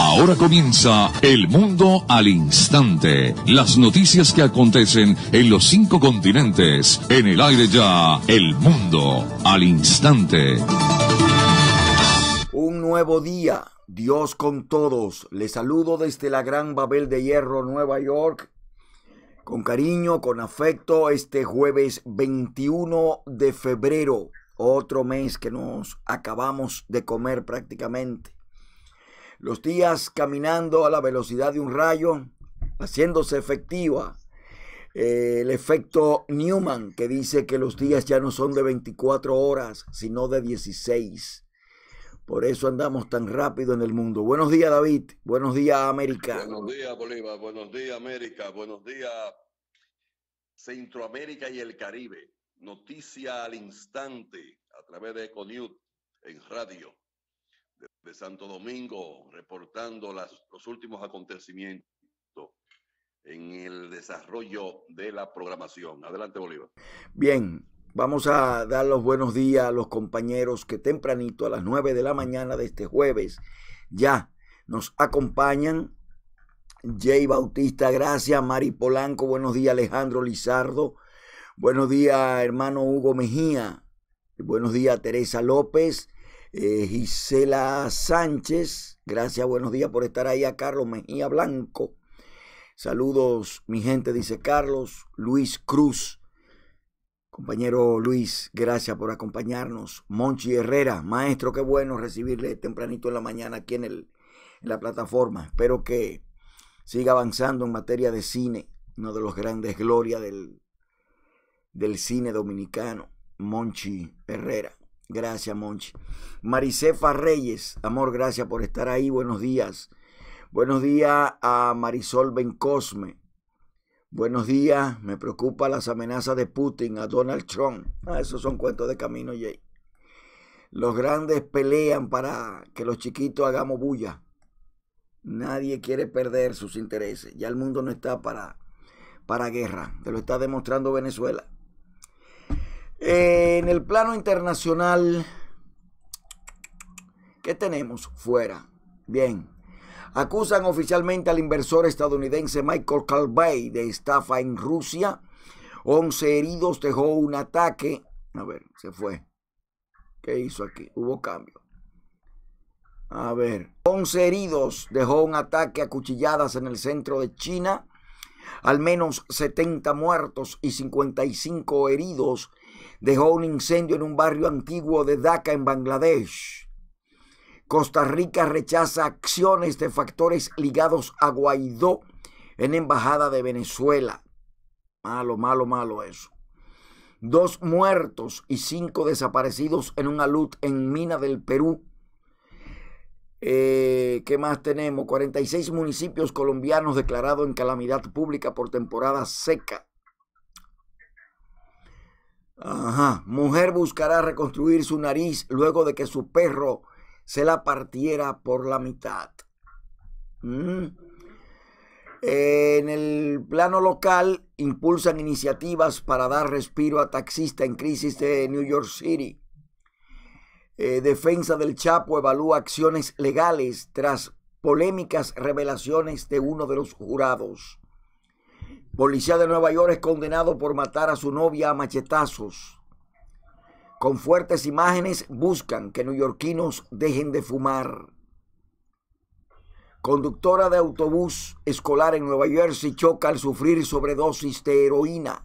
Ahora comienza El Mundo al Instante. Las noticias que acontecen en los 5 continentes. En el aire ya, El Mundo al Instante. Un nuevo día, Dios con todos. Les saludo desde la Gran Babel de Hierro, Nueva York. Con cariño, con afecto, este jueves 21 de febrero. Otro mes que nos acabamos de comer prácticamente. Los días caminando a la velocidad de un rayo, haciéndose efectiva el efecto Newman, que dice que los días ya no son de 24 horas, sino de 16. Por eso andamos tan rápido en el mundo. Buenos días, David. Buenos días, América. Buenos días, Bolívar. Buenos días, América. Buenos días, Centroamérica y el Caribe. Noticia al instante a través de Econews en radio. De Santo Domingo, reportando los últimos acontecimientos en el desarrollo de la programación. Adelante, Bolívar. Bien, vamos a dar los buenos días a los compañeros que tempranito, a las 9 de la mañana de este jueves, ya nos acompañan. Jay Bautista, gracias. Mari Polanco, buenos días. Alejandro Lizardo, buenos días, hermano Hugo Mejía. Buenos días, Teresa López. Gisela Sánchez, gracias, buenos días por estar ahí. A Carlos Mejía Blanco, saludos mi gente, dice Carlos. Luis Cruz, compañero Luis, gracias por acompañarnos. Monchi Herrera, maestro, qué bueno recibirle tempranito en la mañana aquí en la plataforma. Espero que siga avanzando en materia de cine, uno de los grandes glorias del cine dominicano, Monchi Herrera. Gracias, Monchi. Maricefa Reyes, amor, gracias por estar ahí. Buenos días. Buenos días a Marisol Bencosme. Buenos días. Me preocupan las amenazas de Putin a Donald Trump. Esos son cuentos de camino, Jay. Los grandes pelean para que los chiquitos hagamos bulla. Nadie quiere perder sus intereses. Ya el mundo no está para guerra. Te lo está demostrando Venezuela. En el plano internacional, ¿qué tenemos fuera? Bien, acusan oficialmente al inversor estadounidense Michael Calvey de estafa en Rusia. 11 heridos, dejó un ataque. A ver, se fue. ¿Qué hizo aquí? Hubo cambio. A ver, 11 heridos, dejó un ataque a cuchilladas en el centro de China. Al menos 70 muertos y 55 heridos. Dejó un incendio en un barrio antiguo de Dhaka, en Bangladesh. Costa Rica rechaza acciones de factores ligados a Guaidó en embajada de Venezuela. Malo, malo, malo eso. 2 muertos y 5 desaparecidos en un alud en Mina del Perú. ¿Qué más tenemos? 46 municipios colombianos declarados en calamidad pública por temporada seca. Ajá. Mujer buscará reconstruir su nariz luego de que su perro se la partiera por la mitad. En el plano local, impulsan iniciativas para dar respiro a taxista en crisis de New York City. Defensa del Chapo evalúa acciones legales tras polémicas revelaciones de uno de los jurados. Policía de Nueva York es condenado por matar a su novia a machetazos. Con fuertes imágenes buscan que neoyorquinos dejen de fumar. Conductora de autobús escolar en Nueva Jersey choca al sufrir sobredosis de heroína.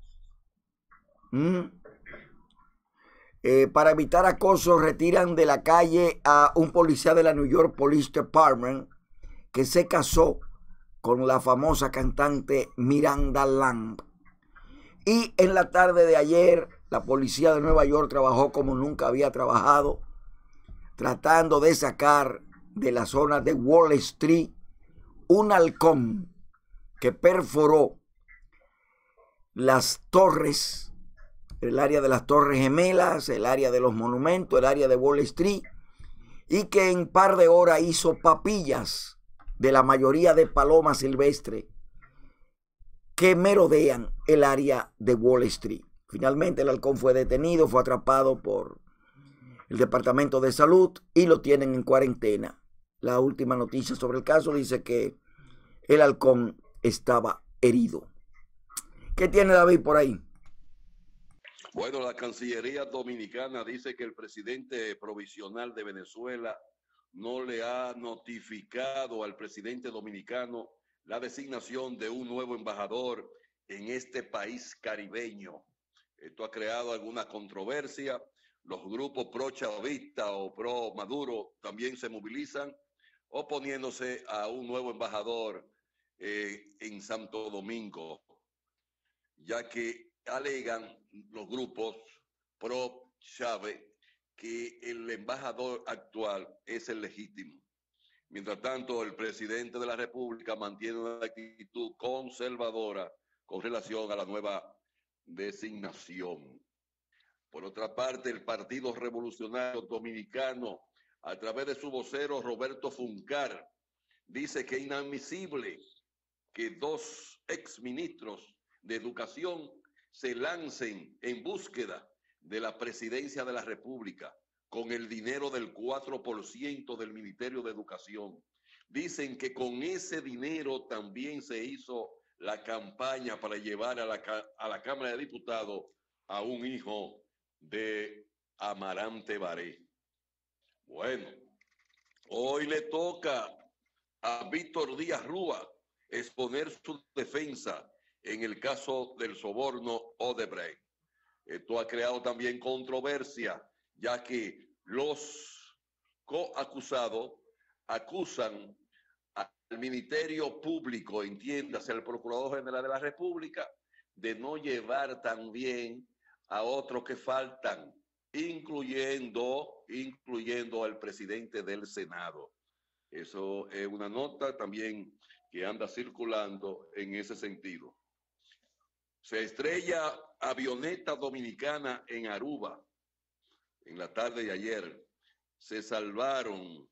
Para evitar acoso, retiran de la calle a un policía de la New York Police Department que se casó con la famosa cantante Miranda Lamb. Y en la tarde de ayer, la policía de Nueva York trabajó como nunca había trabajado, tratando de sacar de la zona de Wall Street un halcón que perforó las torres, el área de las Torres Gemelas, el área de los monumentos, el área de Wall Street, y que en par de horas hizo papillas de la mayoría de palomas silvestres que merodean el área de Wall Street. Finalmente el halcón fue detenido, fue atrapado por el Departamento de Salud y lo tienen en cuarentena. la última noticia sobre el caso, dice que el halcón estaba herido. ¿Qué tiene David por ahí? Bueno, la Cancillería Dominicana dice que el presidente provisional de Venezuela no le ha notificado al presidente dominicano la designación de un nuevo embajador en este país caribeño. Esto ha creado alguna controversia. Los grupos pro-chavista o pro-Maduro también se movilizan oponiéndose a un nuevo embajador en Santo Domingo, ya que alegan los grupos pro-Chávez que el embajador actual es el legítimo. Mientras tanto, el presidente de la República mantiene una actitud conservadora con relación a la nueva designación. Por otra parte, el Partido Revolucionario Dominicano, a través de su vocero Roberto Funcar, dice que es inadmisible que dos exministros de Educación se lancen en búsqueda de la presidencia de la República con el dinero del 4% del Ministerio de Educación. Dicen que con ese dinero también se hizo la campaña para llevar a la Cámara de Diputados a un hijo de Amarante Baré. Bueno, hoy le toca a Víctor Díaz Rúa exponer su defensa en el caso del soborno Odebrecht. Esto ha creado también controversia, ya que los coacusados acusan al Ministerio Público, entiéndase, al Procurador General de la República, de no llevar también a otros que faltan, incluyendo al presidente del Senado. Eso es una nota también que anda circulando en ese sentido. Se estrella avioneta dominicana en Aruba en la tarde de ayer. Se salvaron,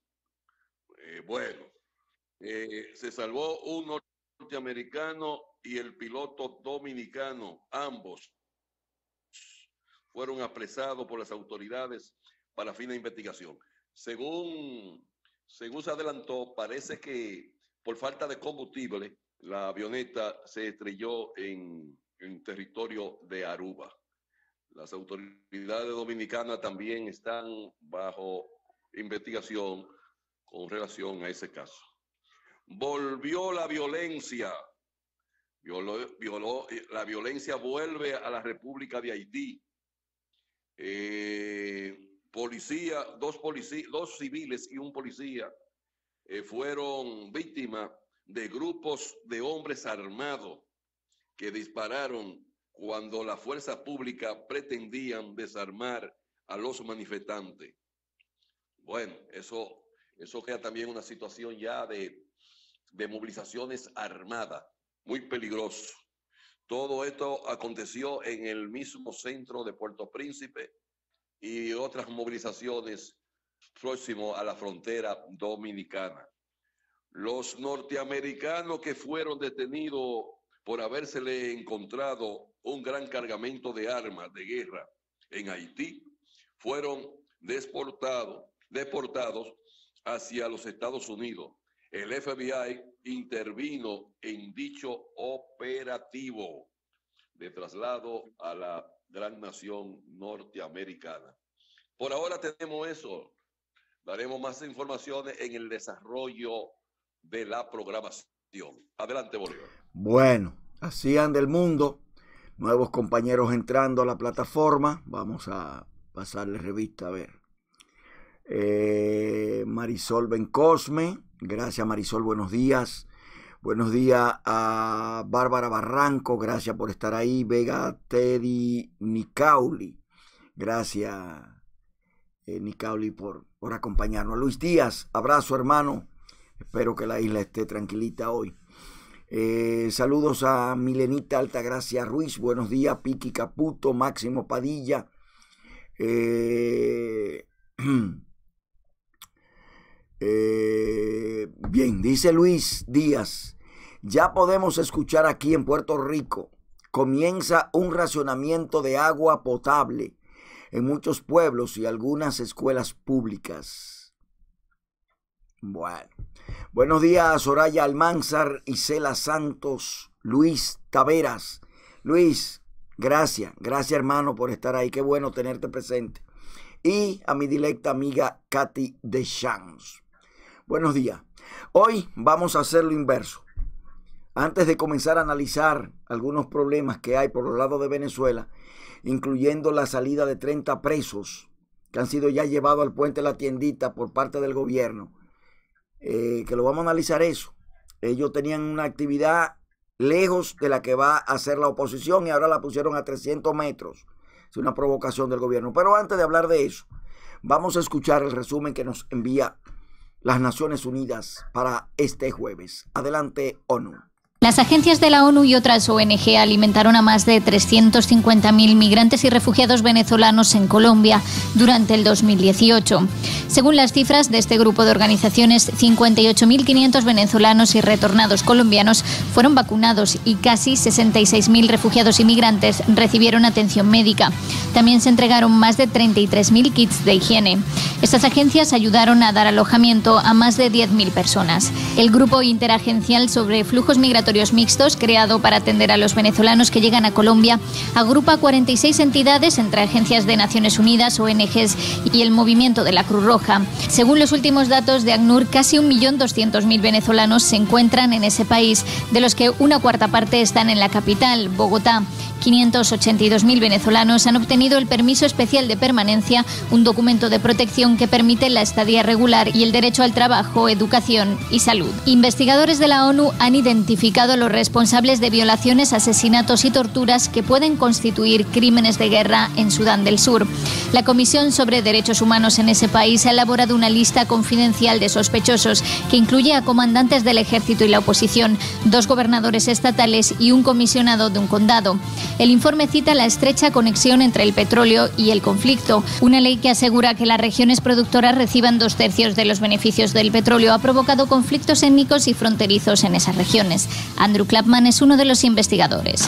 se salvó un norteamericano y el piloto dominicano. Ambos fueron apresados por las autoridades para fin de investigación. Según se adelantó, parece que por falta de combustible, la avioneta se estrelló en territorio de Aruba. Las autoridades dominicanas también están bajo investigación con relación a ese caso. Volvió la violencia. La violencia vuelve a la República de Haití. Dos civiles y un policía fueron víctimas de grupos de hombres armados que dispararon cuando la fuerza pública pretendían desarmar a los manifestantes. Bueno, eso crea también una situación ya de movilizaciones armadas, muy peligroso. Todo esto aconteció en el mismo centro de Puerto Príncipe y otras movilizaciones próximo a la frontera dominicana. Los norteamericanos que fueron detenidos por habérsele encontrado un gran cargamento de armas de guerra en Haití, fueron deportados hacia los Estados Unidos. El FBI intervino en dicho operativo de traslado a la gran nación norteamericana. Por ahora tenemos eso. Daremos más informaciones en el desarrollo de la programación. Adelante, Bolívar. Bueno, así anda el mundo. Nuevos compañeros entrando a la plataforma. Vamos a pasarle revista a ver. Marisol Bencosme. Gracias, Marisol. Buenos días. Buenos días a Bárbara Barranco. Gracias por estar ahí. Vega Teddy Nicauli. Gracias, Nicauli, por acompañarnos. Luis Díaz. Abrazo, hermano. Espero que la isla esté tranquilita hoy. Saludos a Milenita Altagracia Ruiz. Buenos días, Piqui Caputo, Máximo Padilla. Bien, dice Luis Díaz. Ya podemos escuchar aquí en Puerto Rico. Comienza un racionamiento de agua potable en muchos pueblos y algunas escuelas públicas. Bueno. Buenos días, Soraya Almanzar, Isela Santos, Luis Taveras. Luis, gracias hermano por estar ahí. Qué bueno tenerte presente. Y a mi directa amiga Katy Deschamps. Buenos días. Hoy vamos a hacer lo inverso. Antes de comenzar a analizar algunos problemas que hay por los lados de Venezuela, incluyendo la salida de 30 presos que han sido ya llevados al puente de la Tiendita por parte del gobierno, que lo vamos a analizar eso. Ellos tenían una actividad lejos de la que va a hacer la oposición y ahora la pusieron a 300 metros. Es una provocación del gobierno. Pero antes de hablar de eso, vamos a escuchar el resumen que nos envía las Naciones Unidas para este jueves. Adelante, ONU. Las agencias de la ONU y otras ONG alimentaron a más de 350.000 migrantes y refugiados venezolanos en Colombia durante el 2018. Según las cifras de este grupo de organizaciones, 58.500 venezolanos y retornados colombianos fueron vacunados y casi 66.000 refugiados y migrantes recibieron atención médica. También se entregaron más de 33.000 kits de higiene. Estas agencias ayudaron a dar alojamiento a más de 10.000 personas. El grupo interagencial sobre flujos migratorios mixtos, creado para atender a los venezolanos que llegan a Colombia, agrupa 46 entidades entre agencias de Naciones Unidas, ONGs y el movimiento de la Cruz Roja. Según los últimos datos de ACNUR, casi 1.200.000 venezolanos se encuentran en ese país, de los que una cuarta parte están en la capital, Bogotá. 582.000 venezolanos han obtenido el permiso especial de permanencia, un documento de protección que permite la estadía regular y el derecho al trabajo, educación y salud. Investigadores de la ONU han identificado a los responsables de violaciones, asesinatos y torturas que pueden constituir crímenes de guerra en Sudán del Sur. La Comisión sobre Derechos Humanos en ese país ha elaborado una lista confidencial de sospechosos que incluye a comandantes del ejército y la oposición, 2 gobernadores estatales y un comisionado de un condado. El informe cita la estrecha conexión entre el petróleo y el conflicto. Una ley que asegura que las regiones productoras reciban 2/3 de los beneficios del petróleo ha provocado conflictos étnicos y fronterizos en esas regiones. Andrew Clapman es uno de los investigadores.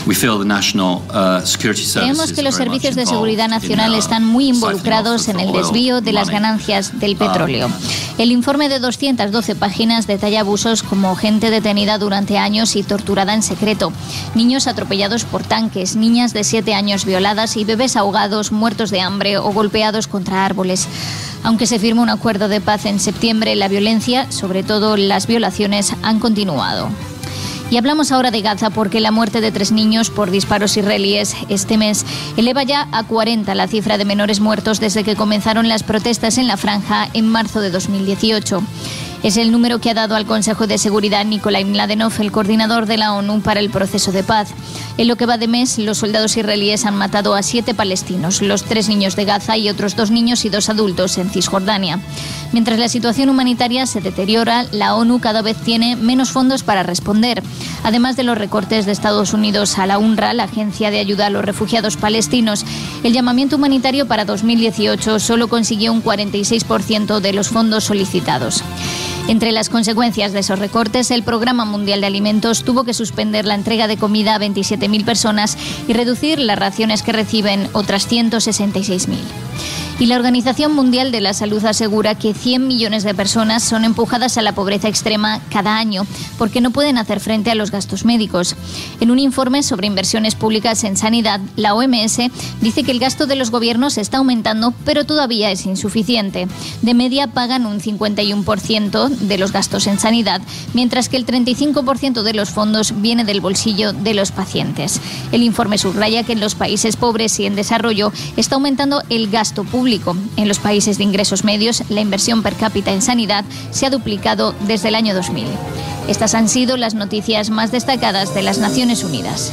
Creemos que los servicios de seguridad nacional están muy involucrados en el desvío de las ganancias del petróleo. El informe de 212 páginas detalla abusos como gente detenida durante años y torturada en secreto, niños atropellados por tanques, niñas de 7 años violadas y bebés ahogados, muertos de hambre o golpeados contra árboles. Aunque se firmó un acuerdo de paz en septiembre, la violencia, sobre todo las violaciones, han continuado. Y hablamos ahora de Gaza porque la muerte de 3 niños por disparos israelíes este mes eleva ya a 40 la cifra de menores muertos desde que comenzaron las protestas en la franja en marzo de 2018. Es el número que ha dado al Consejo de Seguridad Nikolai Mladenov, el coordinador de la ONU para el proceso de paz. En lo que va de mes, los soldados israelíes han matado a 7 palestinos, los 3 niños de Gaza y otros 2 niños y 2 adultos en Cisjordania. Mientras la situación humanitaria se deteriora, la ONU cada vez tiene menos fondos para responder. Además de los recortes de Estados Unidos a la UNRWA, la Agencia de Ayuda a los Refugiados Palestinos, el llamamiento humanitario para 2018 solo consiguió un 46% de los fondos solicitados. Entre las consecuencias de esos recortes, el Programa Mundial de Alimentos tuvo que suspender la entrega de comida a 27.000 personas y reducir las raciones que reciben otras 166.000. Y la Organización Mundial de la Salud asegura que 100 millones de personas son empujadas a la pobreza extrema cada año porque no pueden hacer frente a los gastos médicos. En un informe sobre inversiones públicas en sanidad, la OMS dice que el gasto de los gobiernos está aumentando, pero todavía es insuficiente. De media pagan un 51% de los gastos en sanidad, mientras que el 35% de los fondos viene del bolsillo de los pacientes. El informe subraya que en los países pobres y en desarrollo está aumentando el gasto público. En los países de ingresos medios, la inversión per cápita en sanidad se ha duplicado desde el año 2000. Estas han sido las noticias más destacadas de las Naciones Unidas.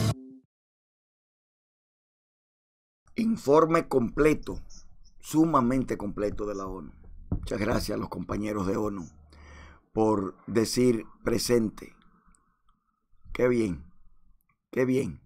Informe completo, sumamente completo de la ONU. Muchas gracias a los compañeros de ONU por decir presente. Qué bien, qué bien.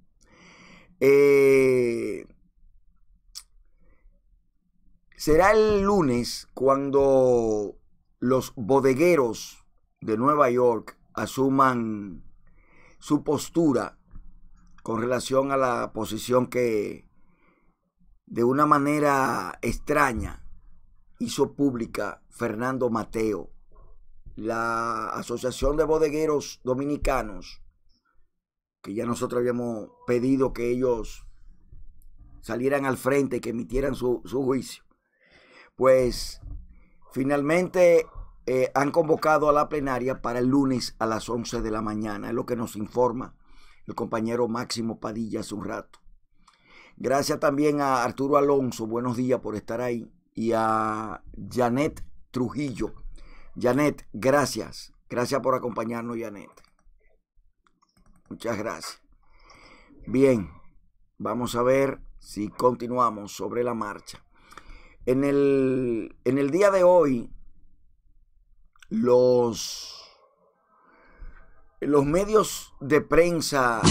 Será el lunes cuando los bodegueros de Nueva York asuman su postura con relación a la posición que de una manera extraña hizo pública Fernando Mateo la Asociación de Bodegueros Dominicanos, que ya nosotros habíamos pedido que ellos salieran al frente y que emitieran su juicio, pues finalmente han convocado a la plenaria para el lunes a las 11 de la mañana, es lo que nos informa el compañero Máximo Padilla hace un rato. Gracias también a Arturo Alonso, buenos días por estar ahí, y a Janet Trujillo. Janet, gracias. Gracias por acompañarnos, Janet. Muchas gracias. Bien, vamos a ver si continuamos sobre la marcha. En el día de hoy, los medios de prensa...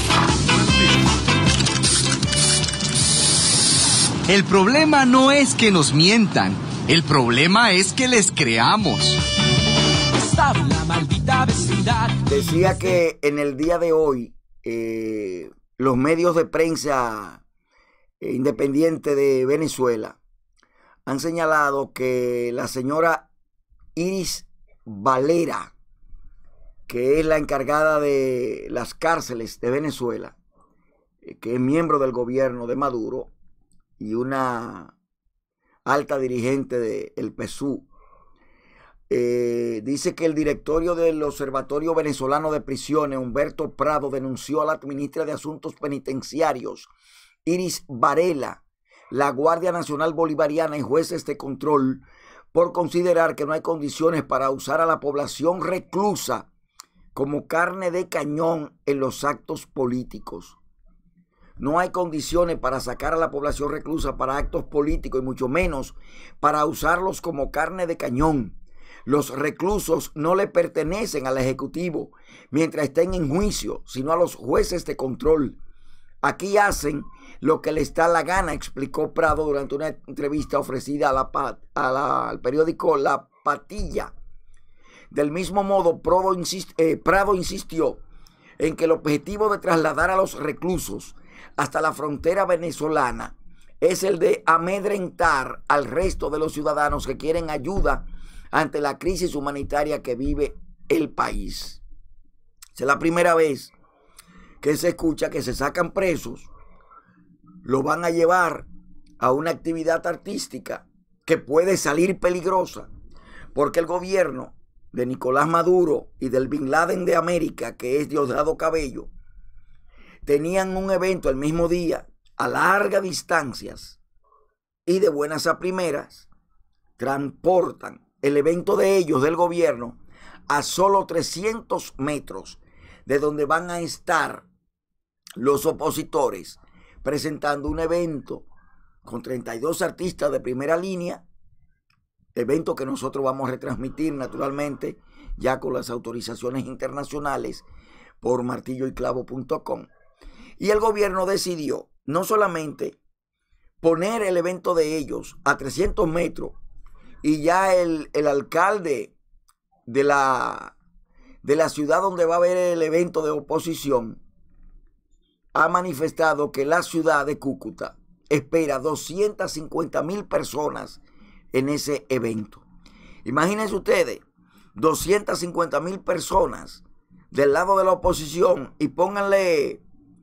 El problema no es que nos mientan, el problema es que les creamos. La maldita vecindad. Decía que en el día de hoy los medios de prensa independiente de Venezuela han señalado que la señora Iris Valera, que es la encargada de las cárceles de Venezuela, que es miembro del gobierno de Maduro y una alta dirigente del PSUV, dice que el directorio del Observatorio Venezolano de Prisiones, Humberto Prado, denunció a la ministra de Asuntos Penitenciarios, Iris Varela, la Guardia Nacional Bolivariana y jueces de control por considerar que no hay condiciones para usar a la población reclusa como carne de cañón en los actos políticos. No hay condiciones para sacar a la población reclusa para actos políticos y mucho menos para usarlos como carne de cañón. Los reclusos no le pertenecen al Ejecutivo mientras estén en juicio, sino a los jueces de control. Aquí hacen lo que les da la gana, explicó Prado durante una entrevista ofrecida al periódico La Patilla. Del mismo modo, Prado insistió en que el objetivo de trasladar a los reclusos hasta la frontera venezolana es el de amedrentar al resto de los ciudadanos que quieren ayuda ante la crisis humanitaria que vive el país. Es la primera vez que se escucha que se sacan presos, lo van a llevar a una actividad artística que puede salir peligrosa, porque el gobierno de Nicolás Maduro y del Bin Laden de América, que es Diosdado Cabello, tenían un evento el mismo día a largas distancias y de buenas a primeras transportan el evento de ellos, del gobierno, a solo 300 metros de donde van a estar los opositores presentando un evento con 32 artistas de primera línea, evento que nosotros vamos a retransmitir naturalmente ya con las autorizaciones internacionales por martilloyclavo.com. Y el gobierno decidió no solamente poner el evento de ellos a 300 metros y ya el alcalde de la ciudad donde va a haber el evento de oposición ha manifestado que la ciudad de Cúcuta espera 250,000 personas en ese evento. Imagínense ustedes, 250,000 personas del lado de la oposición y pónganle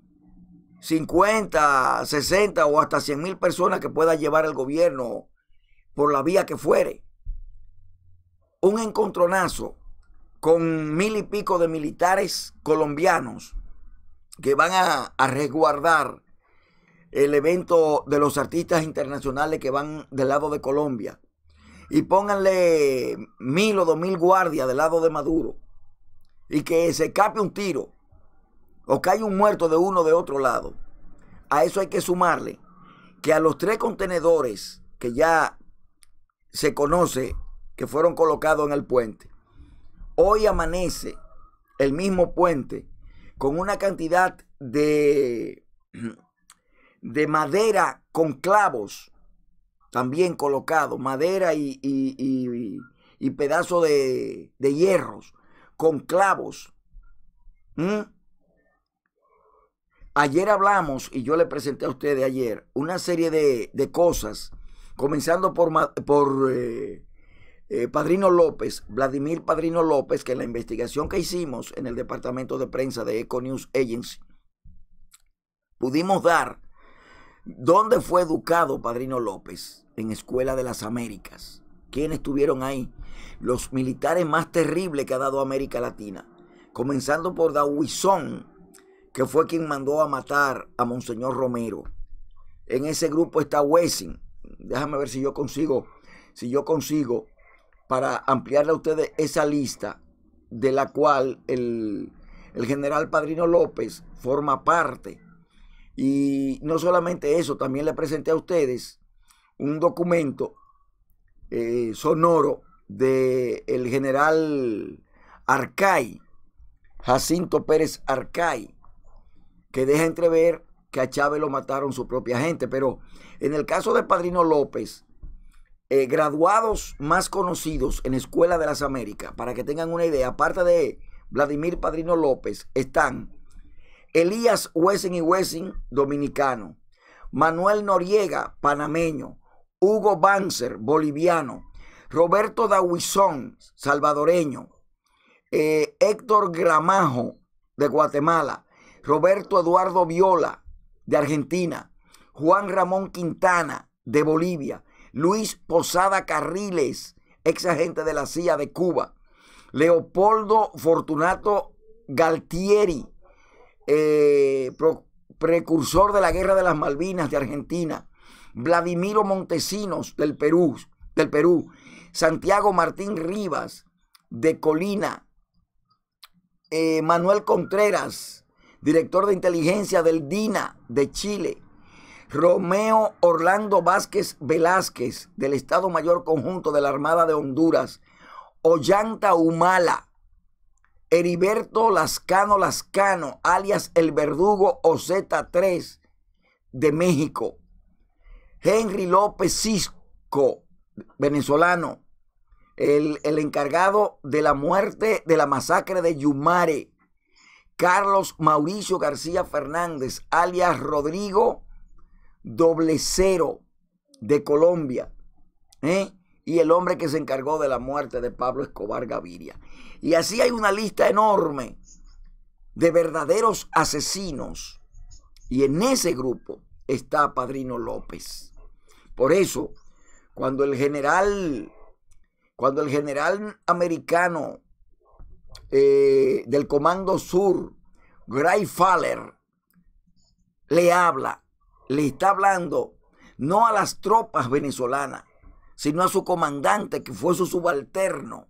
50, 60 o hasta 100,000 personas que pueda llevar el gobierno por la vía que fuere. Un encontronazo con 1,000 y pico de militares colombianos que van a resguardar el evento de los artistas internacionales que van del lado de Colombia. Y pónganle 1,000 o 2,000 guardias del lado de Maduro. Y que se escape un tiro o que haya un muerto de uno de otro lado. A eso hay que sumarle que a los 3 contenedores que ya se conoce que fueron colocados en el puente, hoy amanece el mismo puente con una cantidad de madera con clavos también colocado, madera y pedazos de hierros con clavos. Ayer hablamos, y yo le presenté a ustedes ayer, una serie de cosas, comenzando por Padrino López, Vladimir Padrino López, que en la investigación que hicimos en el departamento de prensa de Eco News Agency, pudimos dar dónde fue educado Padrino López, en Escuela de las Américas. ¿Quiénes estuvieron ahí? Los militares más terribles que ha dado América Latina, comenzando por Dauizón, que fue quien mandó a matar a Monseñor Romero. En ese grupo está Wessing. Déjame ver si yo consigo para ampliarle a ustedes esa lista, de la cual el general Padrino López forma parte. Y no solamente eso, también le presenté a ustedes un documento sonoro del general Arcay, Jacinto Pérez Arcay, que deja entrever que a Chávez lo mataron su propia gente. Pero en el caso de Padrino López, graduados más conocidos en Escuela de las Américas, para que tengan una idea, aparte de Vladimir Padrino López, están Elías Wessing y Wessing, dominicano; Manuel Noriega, panameño; Hugo Banzer, boliviano; Roberto Dauizón, salvadoreño; Héctor Gramajo, de Guatemala; Roberto Eduardo Viola, de Argentina; Juan Ramón Quintana, de Bolivia; Luis Posada Carriles, ex agente de la CIA de Cuba; Leopoldo Fortunato Galtieri, precursor de la Guerra de las Malvinas de Argentina; Vladimiro Montesinos, del Perú; Santiago Martín Rivas, de Colina; Manuel Contreras, director de inteligencia del DINA de Chile; Romeo Orlando Vázquez Velázquez, del Estado Mayor Conjunto de la Armada de Honduras; Ollanta Humala; Heriberto Lascano, alias El Verdugo o Z3, de México; Henry López Cisco, venezolano, el encargado de la muerte de la masacre de Yumare; Carlos Mauricio García Fernández, alias Rodrigo Cero, de Colombia, y el hombre que se encargó de la muerte de Pablo Escobar Gaviria. Y así hay una lista enorme de verdaderos asesinos, y en ese grupo está Padrino López. Por eso, cuando el general americano del Comando Sur, Guy Fowler, le está hablando no a las tropas venezolanas, sino a su comandante, que fue su subalterno.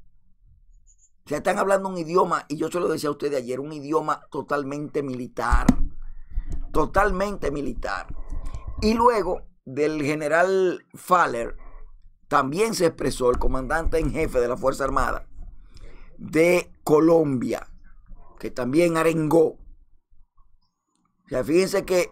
Se están hablando un idioma, y yo se lo decía a ustedes ayer, un idioma totalmente militar. Totalmente militar. Y luego del general Fowler, también se expresó el comandante en jefe de la Fuerza Armada de Colombia, que también arengó. O sea, fíjense que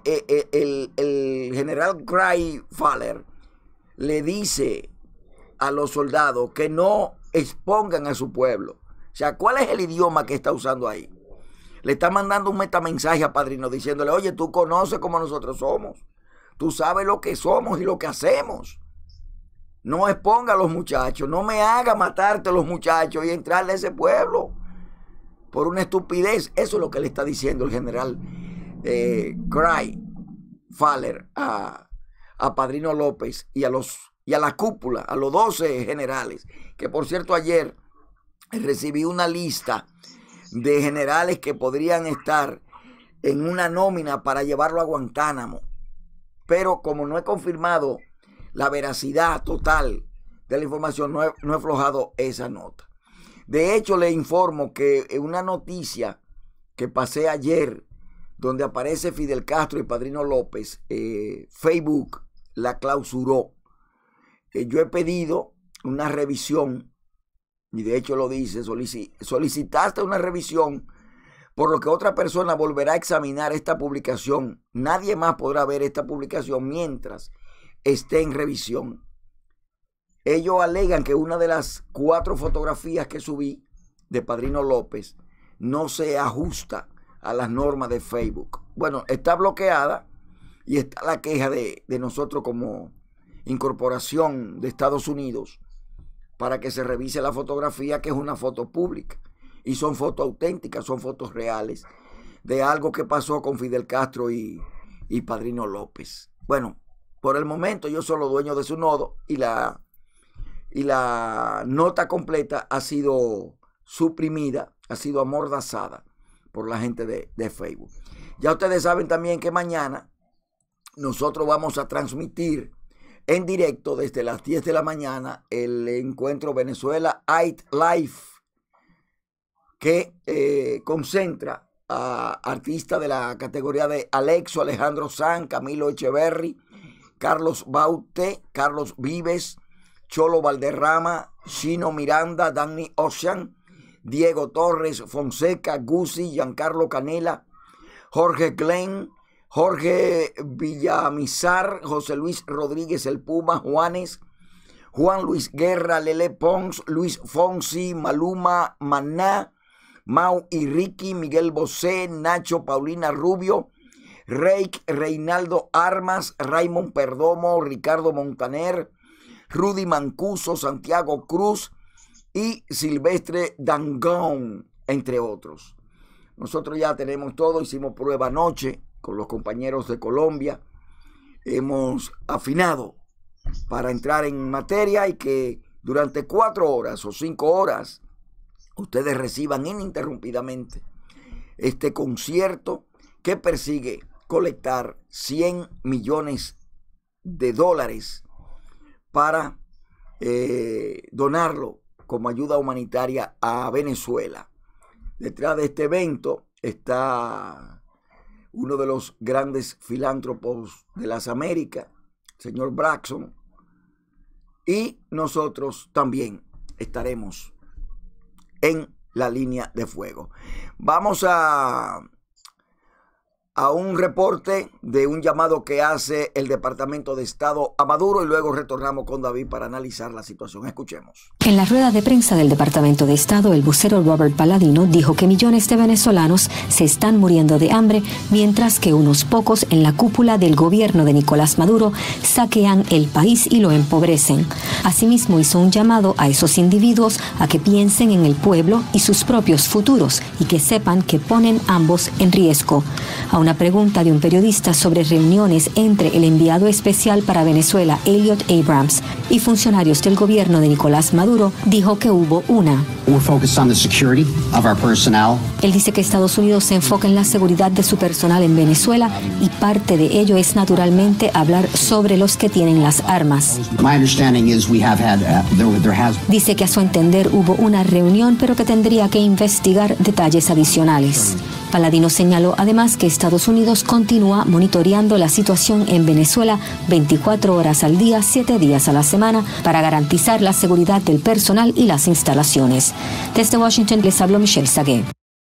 el general Guy Fowler le dice a los soldados que no expongan a su pueblo. O sea, ¿cuál es el idioma que está usando ahí? Le está mandando un metamensaje a Padrino diciéndole: oye, tú conoces cómo nosotros somos. Tú sabes lo que somos y lo que hacemos. No exponga a los muchachos. No me haga matarte a los muchachos y entrarle a ese pueblo por una estupidez. Eso es lo que le está diciendo el general Guy Fowler a Padrino López y a la cúpula, a los 12 generales. Que por cierto, ayer recibí una lista de generales que podrían estar en una nómina para llevarlo a Guantánamo. Pero como no he confirmado la veracidad total de la información, no he aflojado esa nota. De hecho, le informo que en una noticia que pasé ayer, donde aparece Fidel Castro y Padrino López, Facebook la clausuró. Yo he pedido una revisión, y de hecho lo dice: solicitaste una revisión, por lo que otra persona volverá a examinar esta publicación. Nadie más podrá ver esta publicación mientras esté en revisión. Ellos alegan que una de las 4 fotografías que subí de Padrino López no se ajusta a las normas de Facebook. Bueno, está bloqueada y está la queja de nosotros como incorporación de Estados Unidos para que se revise la fotografía, que es una foto pública. Y son fotos auténticas, son fotos reales de algo que pasó con Fidel Castro y Padrino López. Bueno, por el momento yo soy dueño de su nodo y la nota completa ha sido suprimida, ha sido amordazada por la gente de Facebook. Ya ustedes saben también que mañana nosotros vamos a transmitir en directo desde las 10 de la mañana el encuentro Venezuela Ait Life, que concentra a artistas de la categoría de Alexo, Alejandro Sanz, Camilo Echeverry, Carlos Baute, Carlos Vives, Cholo Valderrama, Chino Miranda, Danny Ocean, Diego Torres, Fonseca, Guzzi, Giancarlo Canela, Jorge Glenn, Jorge Villamizar, José Luis Rodríguez el Puma, Juanes, Juan Luis Guerra, Lele Pons, Luis Fonsi, Maluma, Maná, Mau y Ricky, Miguel Bosé, Nacho, Paulina Rubio, Reik, Reinaldo Armas, Raymond Perdomo, Ricardo Montaner, Rudy Mancuso, Santiago Cruz y Silvestre Dangón, entre otros. Nosotros ya tenemos todo, hicimos prueba anoche con los compañeros de Colombia, hemos afinado para entrar en materia y que durante 4 horas o 5 horas ustedes reciban ininterrumpidamente este concierto que persigue colectar $100 millones para donarlo como ayuda humanitaria a Venezuela. Detrás de este evento está uno de los grandes filántropos de las Américas, el señor Braxton, y nosotros también estaremos en la línea de fuego. Vamos a un reporte de un llamado que hace el Departamento de Estado a Maduro y luego retornamos con David para analizar la situación. Escuchemos. En la rueda de prensa del Departamento de Estado, el vocero Robert Palladino dijo que millones de venezolanos se están muriendo de hambre, mientras que unos pocos en la cúpula del gobierno de Nicolás Maduro saquean el país y lo empobrecen. Asimismo, hizo un llamado a esos individuos a que piensen en el pueblo y sus propios futuros y que sepan que ponen ambos en riesgo. A una pregunta de un periodista sobre reuniones entre el enviado especial para Venezuela, Elliot Abrams, y funcionarios del gobierno de Nicolás Maduro, dijo que hubo una. Él dice que Estados Unidos se enfoca en la seguridad de su personal en Venezuela y parte de ello es naturalmente hablar sobre los que tienen las armas. Dice que a su entender hubo una reunión, pero que tendría que investigar detalles adicionales. Palladino señaló además que Estados Unidos continúa monitoreando la situación en Venezuela 24 horas al día, 7 días a la semana, para garantizar la seguridad del personal y las instalaciones. Desde Washington les habló Michelle Sagué.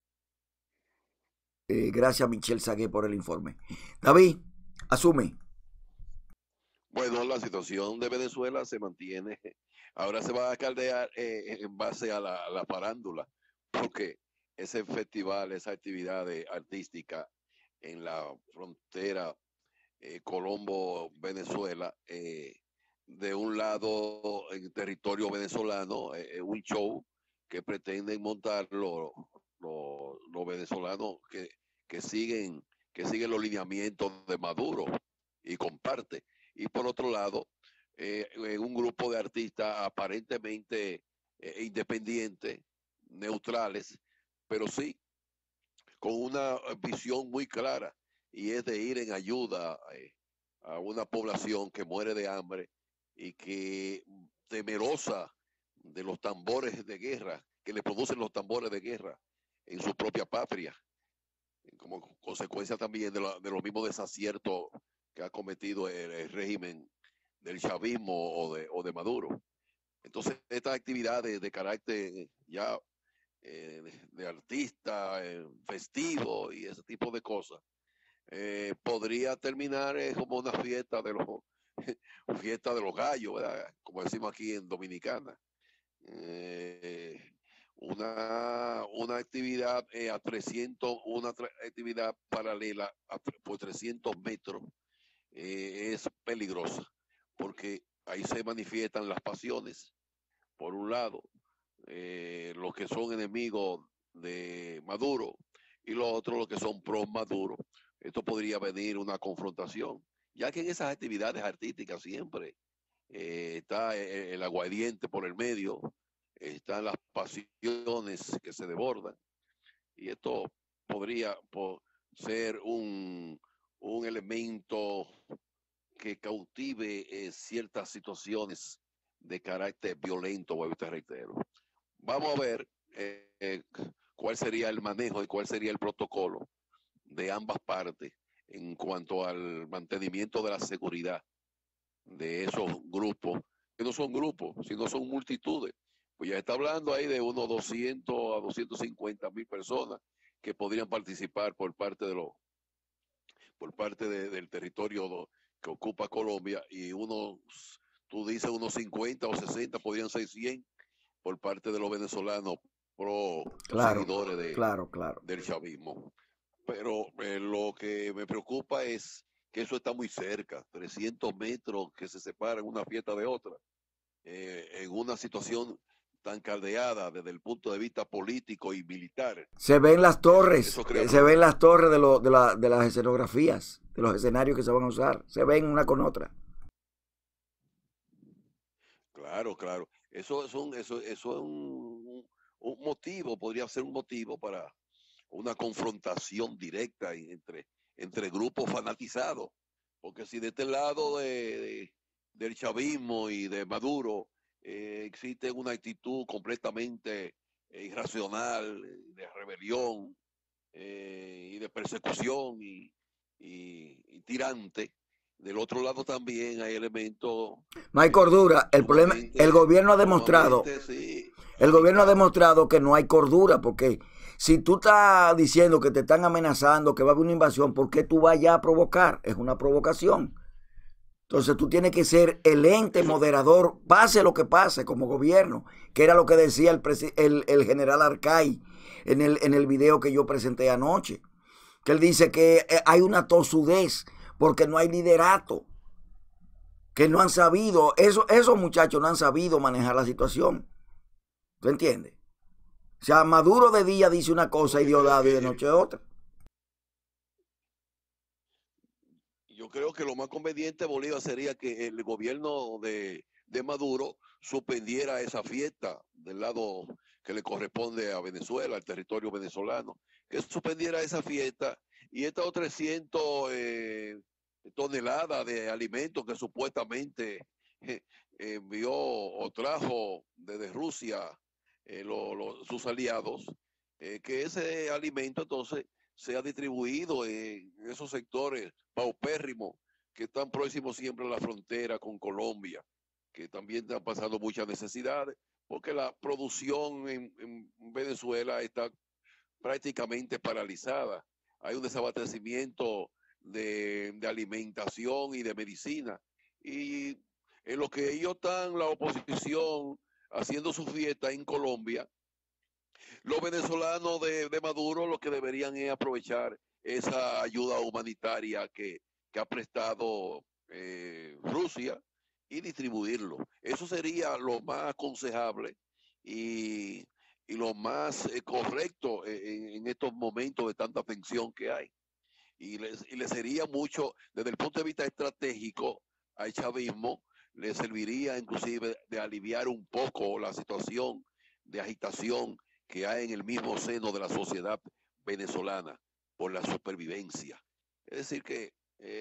Gracias, Michelle Sagué, por el informe. David, asume. Bueno, la situación de Venezuela se mantiene. Ahora se va a caldear en base a la farándula, porque ese festival, esa actividad artística en la frontera Colombo-Venezuela, de un lado en territorio venezolano, un show que pretenden montar los venezolanos que siguen los lineamientos de Maduro y comparte. Y por otro lado, un grupo de artistas aparentemente independientes, neutrales, pero sí con una visión muy clara, y es de ir en ayuda a una población que muere de hambre y que temerosa de los tambores de guerra que le producen los tambores de guerra en su propia patria, como consecuencia también de los mismos desaciertos que ha cometido el régimen del chavismo o de Maduro. Entonces, estas actividades de carácter ya de artista, festivo y ese tipo de cosas, podría terminar como una fiesta de los gallos, ¿verdad? Como decimos aquí en Dominicana. Una actividad a 300, una actividad paralela por 300 metros es peligrosa, porque ahí se manifiestan las pasiones, por un lado, los que son enemigos de Maduro, y los otros los que son pro Maduro. Esto podría venir una confrontación, ya que en esas actividades artísticas siempre está el aguardiente por el medio, están las pasiones que se desbordan, y esto podría ser un elemento que cautive ciertas situaciones de carácter violento, vuelvo te reitero. Vamos a ver cuál sería el manejo y cuál sería el protocolo de ambas partes en cuanto al mantenimiento de la seguridad de esos grupos, que no son grupos, sino son multitudes. Pues ya está hablando ahí de unos 200 a 250,000 personas que podrían participar por parte del territorio que ocupa Colombia, y tú dices unos 50 o 60, podrían ser 100 por parte de los venezolanos seguidores del chavismo. Pero lo que me preocupa es que eso está muy cerca, 300 metros que se separan una fiesta de otra, en una situación tan caldeada desde el punto de vista político y militar. Se ven las torres, de las escenografías, de los escenarios que se van a usar, se ven una con otra. Claro. Eso es un motivo, podría ser un motivo para una confrontación directa entre grupos fanatizados. Porque si de este lado del chavismo y de Maduro existe una actitud completamente irracional, de rebelión y de persecución y tirante, del otro lado también hay elementos. No hay cordura. El problema, el gobierno ha demostrado. Sí. El gobierno ha demostrado que no hay cordura, porque si tú estás diciendo que te están amenazando, que va a haber una invasión, ¿por qué tú vayas a provocar? Es una provocación. Entonces tú tienes que ser el ente moderador, pase lo que pase como gobierno, que era lo que decía el general Arcay en el video que yo presenté anoche. Que él dice que hay una tosudez porque no hay liderato, que no han sabido, esos muchachos no han sabido manejar la situación. ¿Tú entiendes? O sea, Maduro de día dice una cosa y Diosdado y de noche otra. Yo creo que lo más conveniente, Bolívar, sería que el gobierno de Maduro suspendiera esa fiesta del lado que le corresponde a Venezuela, al territorio venezolano, que suspendiera esa fiesta y estos 300 toneladas de alimentos que supuestamente envió o trajo desde Rusia sus aliados, que ese alimento entonces sea distribuido en esos sectores paupérrimos que están próximos siempre a la frontera con Colombia, que también están pasando muchas necesidades, porque la producción en Venezuela está prácticamente paralizada. Hay un desabastecimiento de alimentación y de medicina. Y en lo que ellos están, la oposición, haciendo su fiesta en Colombia, los venezolanos de Maduro lo que deberían es aprovechar esa ayuda humanitaria que ha prestado Rusia y distribuirlo. Eso sería lo más aconsejable y lo más correcto en estos momentos de tanta tensión que hay. Y le sería mucho, desde el punto de vista estratégico, al chavismo, le serviría inclusive de aliviar un poco la situación de agitación que hay en el mismo seno de la sociedad venezolana por la supervivencia. Es decir que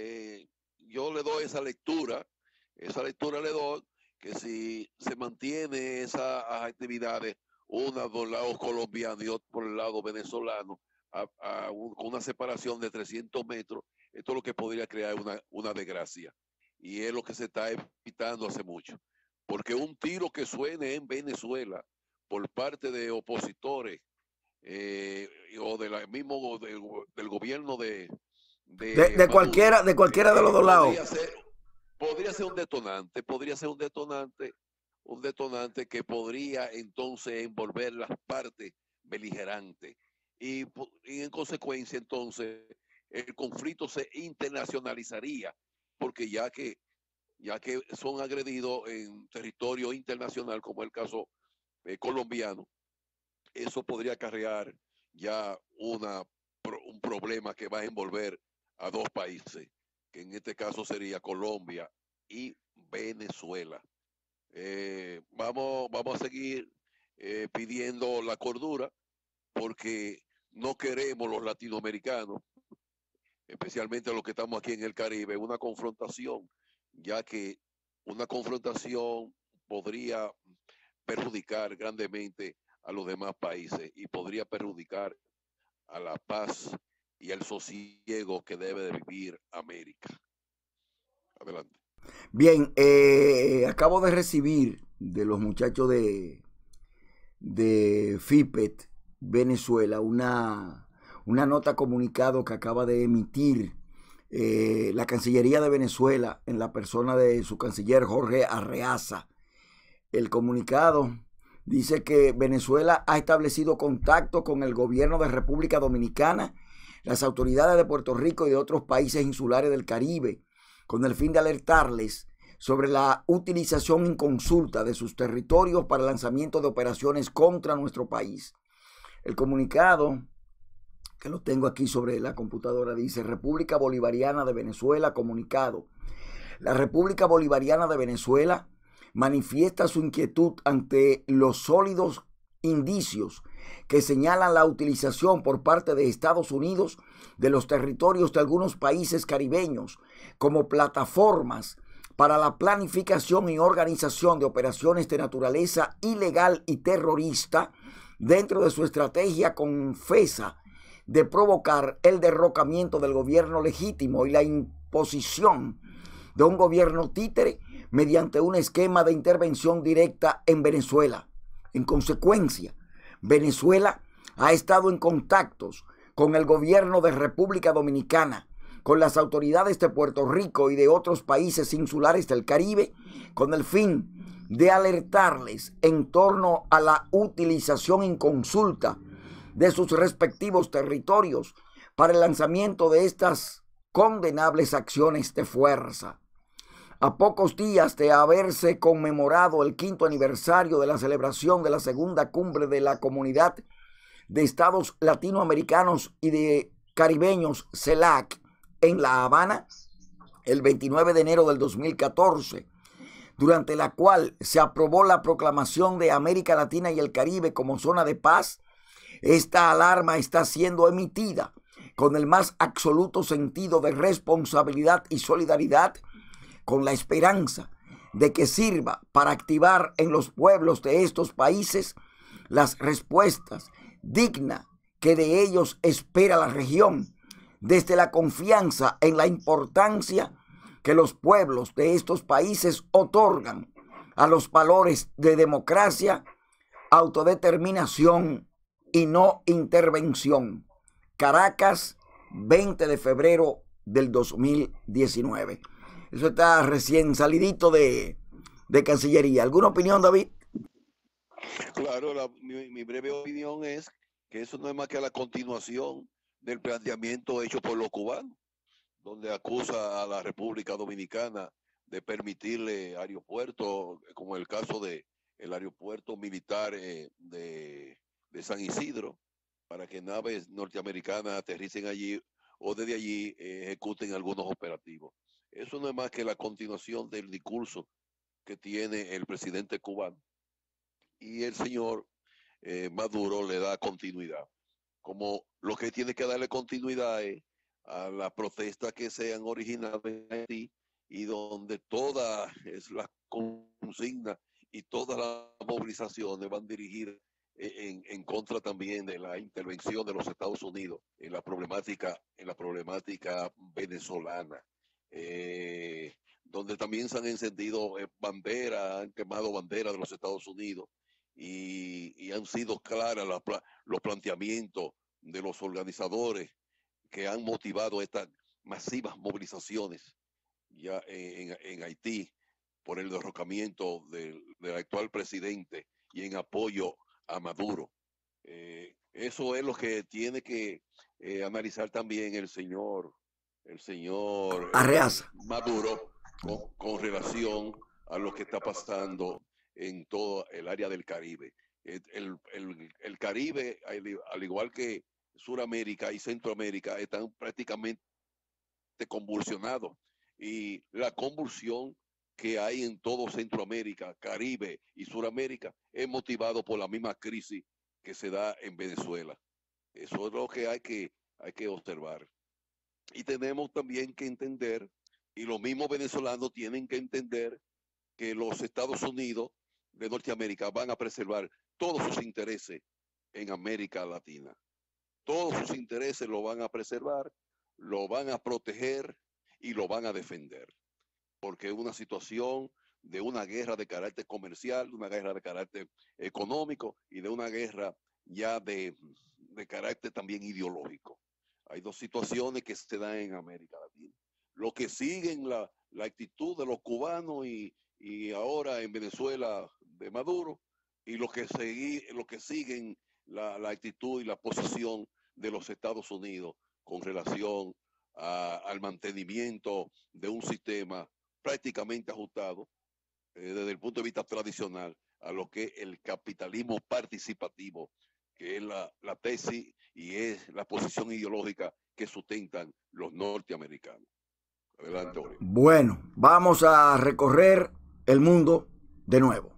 yo le doy esa lectura le doy que si se mantiene esas actividades, una por el lado colombiano y otra por el lado venezolano, con una separación de 300 metros, esto es lo que podría crear una desgracia. Y es lo que se está evitando hace mucho. Porque un tiro que suene en Venezuela por parte de opositores o del gobierno de cualquiera de los dos lados. Podría ser un detonante que podría entonces envolver las partes beligerantes y en consecuencia entonces el conflicto se internacionalizaría, porque ya que ya que son agredidos en territorio internacional, como el caso colombiano. Eso podría acarrear ya un problema que va a envolver a dos países, que en este caso sería Colombia y Venezuela. Vamos a seguir pidiendo la cordura, porque no queremos los latinoamericanos, especialmente los que estamos aquí en el Caribe, una confrontación, ya que una confrontación podría perjudicar grandemente a los demás países y podría perjudicar a la paz y al sosiego que debe de vivir América. Adelante. Bien, acabo de recibir de los muchachos de FIPET Venezuela una nota comunicado que acaba de emitir la Cancillería de Venezuela en la persona de su canciller Jorge Arreaza. El comunicado dice que Venezuela ha establecido contacto con el gobierno de República Dominicana, las autoridades de Puerto Rico y de otros países insulares del Caribe, con el fin de alertarles sobre la utilización inconsulta de sus territorios para el lanzamiento de operaciones contra nuestro país. El comunicado, que lo tengo aquí sobre la computadora, dice: República Bolivariana de Venezuela, comunicado. La República Bolivariana de Venezuela manifiesta su inquietud ante los sólidos indicios que señalan la utilización por parte de Estados Unidos de los territorios de algunos países caribeños como plataformas para la planificación y organización de operaciones de naturaleza ilegal y terrorista dentro de su estrategia confesa de provocar el derrocamiento del gobierno legítimo y la imposición de un gobierno títere mediante un esquema de intervención directa en Venezuela. En consecuencia, Venezuela ha estado en contactos con el gobierno de República Dominicana, con las autoridades de Puerto Rico y de otros países insulares del Caribe, con el fin de alertarles en torno a la utilización inconsulta de sus respectivos territorios para el lanzamiento de estas condenables acciones de fuerza. A pocos días de haberse conmemorado el 5º aniversario de la celebración de la segunda cumbre de la Comunidad de Estados Latinoamericanos y de Caribeños, CELAC, en La Habana, el 29 de enero del 2014, durante la cual se aprobó la proclamación de América Latina y el Caribe como zona de paz, esta alarma está siendo emitida con el más absoluto sentido de responsabilidad y solidaridad, con la esperanza de que sirva para activar en los pueblos de estos países las respuestas dignas que de ellos espera la región, desde la confianza en la importancia que los pueblos de estos países otorgan a los valores de democracia, autodeterminación y no intervención. Caracas, 20 de febrero del 2019. Eso está recién salidito de Cancillería. ¿Alguna opinión, David? Claro, mi breve opinión es que eso no es más que la continuación del planteamiento hecho por los cubanos, donde acusa a la República Dominicana de permitirle aeropuertos, como el caso del aeropuerto militar de San Isidro, para que naves norteamericanas aterricen allí o desde allí ejecuten algunos operativos. Eso no es más que la continuación del discurso que tiene el presidente cubano, y el señor Maduro le da continuidad. Como lo que tiene que darle continuidad es a las protestas que se han originado en Haití, y donde todas las consignas y todas las movilizaciones van dirigidas en contra también de la intervención de los Estados Unidos en la problemática venezolana, donde también se han encendido banderas, han quemado banderas de los Estados Unidos, y han sido claras los planteamientos de los organizadores que han motivado estas masivas movilizaciones ya en Haití por el derrocamiento del actual presidente y en apoyo a Maduro. Eso es lo que tiene que analizar también el señor Arreaza. Maduro, con relación a lo que está pasando en todo el área del Caribe. El Caribe, al igual que Suramérica y Centroamérica, están prácticamente convulsionados, y la convulsión que hay en todo Centroamérica, Caribe y Suramérica es motivado por la misma crisis que se da en Venezuela. Eso es lo que hay que observar. Y tenemos también que entender, y los mismos venezolanos tienen que entender, que los Estados Unidos de Norteamérica van a preservar todos sus intereses en América Latina. Todos sus intereses lo van a preservar, lo van a proteger y lo van a defender. Porque es una situación de una guerra de carácter comercial, de una guerra de carácter económico y de una guerra ya de carácter también ideológico. Hay dos situaciones que se dan en América Latina. Los que siguen la actitud de los cubanos y ahora en Venezuela de Maduro, y los que siguen la actitud y la posición de los Estados Unidos con relación al mantenimiento de un sistema prácticamente ajustado desde el punto de vista tradicional a lo que es el capitalismo participativo, que es la tesis y es la posición ideológica que sustentan los norteamericanos. Adelante, Oriol. Bueno, vamos a recorrer el mundo de nuevo.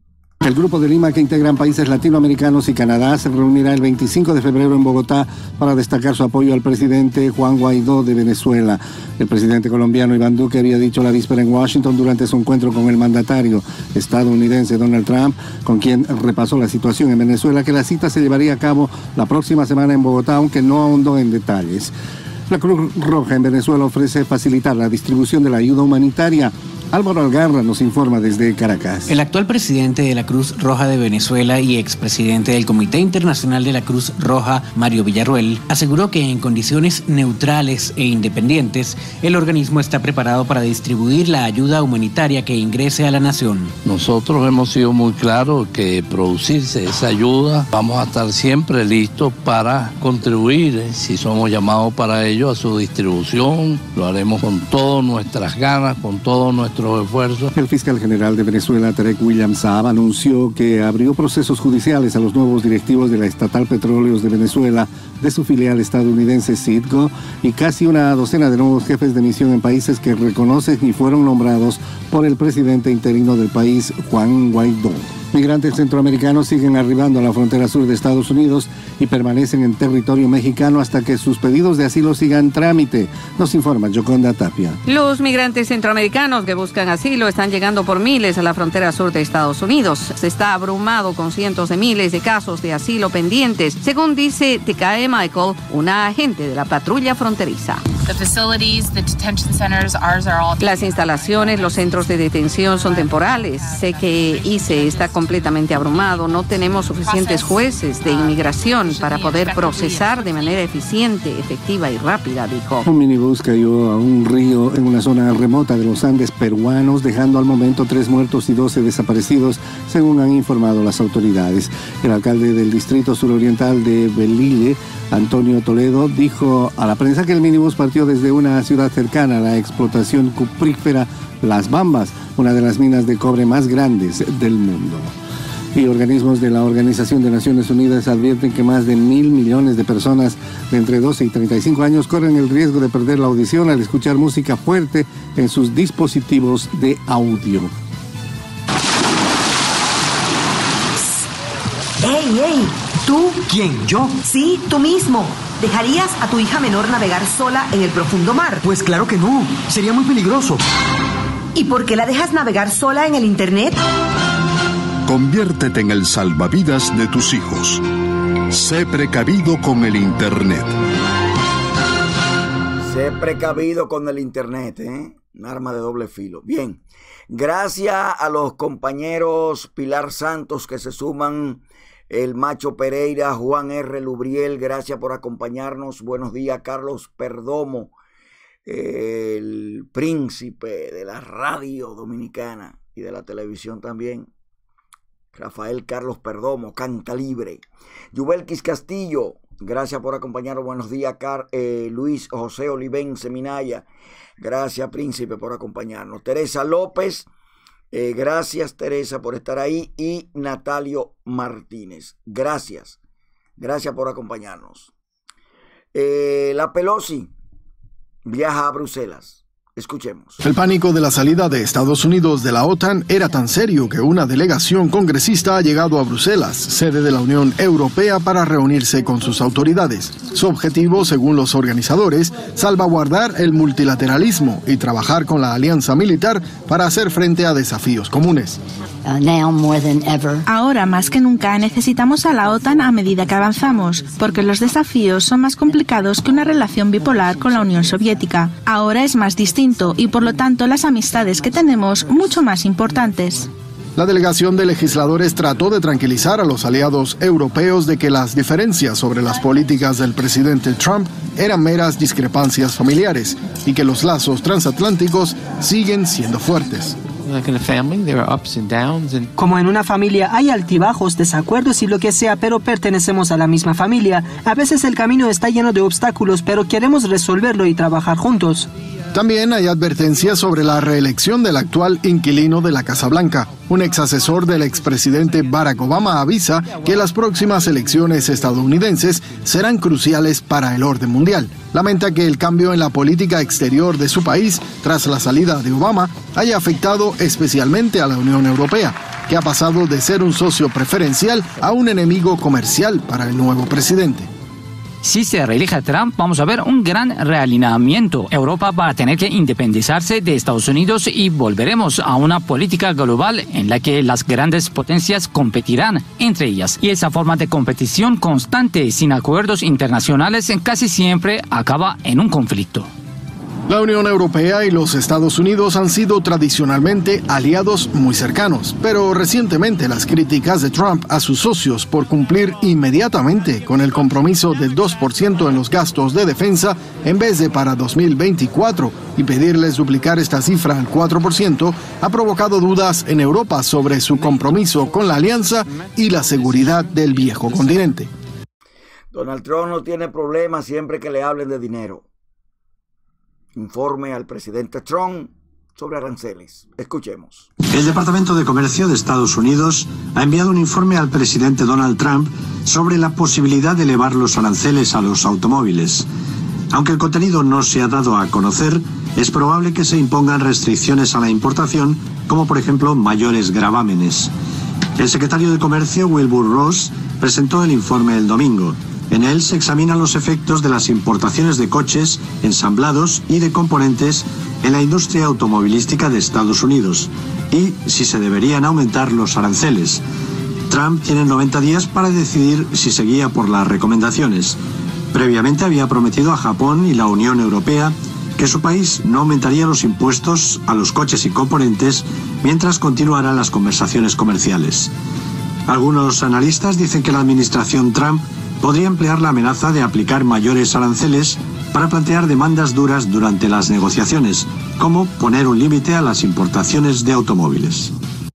El Grupo de Lima, que integran países latinoamericanos y Canadá, se reunirá el 25 de febrero en Bogotá para destacar su apoyo al presidente Juan Guaidó de Venezuela. El presidente colombiano Iván Duque había dicho la víspera en Washington durante su encuentro con el mandatario estadounidense Donald Trump, con quien repasó la situación en Venezuela, que la cita se llevaría a cabo la próxima semana en Bogotá, aunque no ahondó en detalles. La Cruz Roja en Venezuela ofrece facilitar la distribución de la ayuda humanitaria. Álvaro Algarra nos informa desde Caracas. El actual presidente de la Cruz Roja de Venezuela y expresidente del Comité Internacional de la Cruz Roja, Mario Villarruel, aseguró que en condiciones neutrales e independientes, el organismo está preparado para distribuir la ayuda humanitaria que ingrese a la nación. Nosotros hemos sido muy claros que producirse esa ayuda, vamos a estar siempre listos para contribuir, si somos llamados para ello, a su distribución. Lo haremos con todas nuestras ganas, con todo nuestro esfuerzos. El fiscal general de Venezuela, Tarek William Saab, anunció que abrió procesos judiciales a los nuevos directivos de la estatal Petróleos de Venezuela, de su filial estadounidense Citgo, y casi una docena de nuevos jefes de misión en países que reconocen y fueron nombrados por el presidente interino del país, Juan Guaidó. Migrantes centroamericanos siguen arribando a la frontera sur de Estados Unidos y permanecen en territorio mexicano hasta que sus pedidos de asilo sigan trámite. Nos informa Yoconda Tapia. Los migrantes centroamericanos que buscan asilo están llegando por miles a la frontera sur de Estados Unidos. Se está abrumado con cientos de miles de casos de asilo pendientes, según dice Tekae Michael, una agente de la patrulla fronteriza. Las instalaciones, los centros de detención son temporales. Sé que ICE está completamente abrumado. No tenemos suficientes jueces de inmigración para poder procesar de manera eficiente, efectiva y rápida, dijo. Un minibús cayó a un río en una zona remota de los Andes peruanos, dejando al momento 3 muertos y 12 desaparecidos, según han informado las autoridades. El alcalde del distrito suroriental de Belile, Antonio Toledo, dijo a la prensa que el minibús partió desde una ciudad cercana a la explotación cuprífera Las Bambas, una de las minas de cobre más grandes del mundo. Y organismos de la Organización de Naciones Unidas advierten que más de 1.000 millones de personas de entre 12 y 35 años corren el riesgo de perder la audición al escuchar música fuerte en sus dispositivos de audio. ¡Ey, ey! ¿Tú? ¿Quién? ¿Yo? Sí, tú mismo. ¿Dejarías a tu hija menor navegar sola en el profundo mar? Pues claro que no. Sería muy peligroso. ¿Y por qué la dejas navegar sola en el internet? Conviértete en el salvavidas de tus hijos. Sé precavido con el internet. Sé precavido con el internet, ¿eh? Un arma de doble filo. Bien, gracias a los compañeros Pilar Santos que se suman, el Macho Pereira, Juan R. Lubriel, gracias por acompañarnos. Buenos días, Carlos Perdomo, el príncipe de la radio dominicana y de la televisión también. Rafael Carlos Perdomo, Canta Libre. Yubelkis Castillo, Gracias por acompañarnos. Buenos días, Luis José Olivense Minaya. Gracias, Príncipe, por acompañarnos. Teresa López. Gracias, Teresa, por estar ahí. Y Natalio Martínez. Gracias. Gracias por acompañarnos. La Pelosi viaja a Bruselas. Escuchemos. El pánico de la salida de Estados Unidos de la OTAN era tan serio que una delegación congresista ha llegado a Bruselas, sede de la Unión Europea, para reunirse con sus autoridades. Su objetivo, según los organizadores, salvaguardar el multilateralismo y trabajar con la alianza militar para hacer frente a desafíos comunes. Ahora más que nunca necesitamos a la OTAN a medida que avanzamos, porque los desafíos son más complicados que una relación bipolar con la Unión Soviética. Ahora es más distinto y por lo tanto las amistades que tenemos mucho más importantes. La delegación de legisladores trató de tranquilizar a los aliados europeos de que las diferencias sobre las políticas del presidente Trump eran meras discrepancias familiares y que los lazos transatlánticos siguen siendo fuertes. Como en una familia hay altibajos, desacuerdos y lo que sea, pero pertenecemos a la misma familia. A veces el camino está lleno de obstáculos, pero queremos resolverlo y trabajar juntos. También hay advertencias sobre la reelección del actual inquilino de la Casa Blanca. Un ex asesor del expresidente Barack Obama avisa que las próximas elecciones estadounidenses serán cruciales para el orden mundial. Lamenta que el cambio en la política exterior de su país tras la salida de Obama haya afectado especialmente a la Unión Europea, que ha pasado de ser un socio preferencial a un enemigo comercial para el nuevo presidente. Si se reelige a Trump, vamos a ver un gran realineamiento. Europa va a tener que independizarse de Estados Unidos y volveremos a una política global en la que las grandes potencias competirán entre ellas. Y esa forma de competición constante sin acuerdos internacionales casi siempre acaba en un conflicto. La Unión Europea y los Estados Unidos han sido tradicionalmente aliados muy cercanos, pero recientemente las críticas de Trump a sus socios por cumplir inmediatamente con el compromiso del 2% en los gastos de defensa en vez de para 2024 y pedirles duplicar esta cifra al 4% ha provocado dudas en Europa sobre su compromiso con la alianza y la seguridad del viejo continente. Donald Trump no tiene problema siempre que le hablen de dinero. Informe al presidente Trump sobre aranceles. Escuchemos. El Departamento de Comercio de Estados Unidos ha enviado un informe al presidente Donald Trump sobre la posibilidad de elevar los aranceles a los automóviles. Aunque el contenido no se ha dado a conocer, es probable que se impongan restricciones a la importación, como por ejemplo mayores gravámenes. El secretario de Comercio, Wilbur Ross, presentó el informe el domingo. En él se examinan los efectos de las importaciones de coches, ensamblados y de componentes en la industria automovilística de Estados Unidos y si se deberían aumentar los aranceles. Trump tiene 90 días para decidir si se guía por las recomendaciones. Previamente había prometido a Japón y la Unión Europea que su país no aumentaría los impuestos a los coches y componentes mientras continuaran las conversaciones comerciales. Algunos analistas dicen que la administración Trump podría emplear la amenaza de aplicar mayores aranceles para plantear demandas duras durante las negociaciones, como poner un límite a las importaciones de automóviles.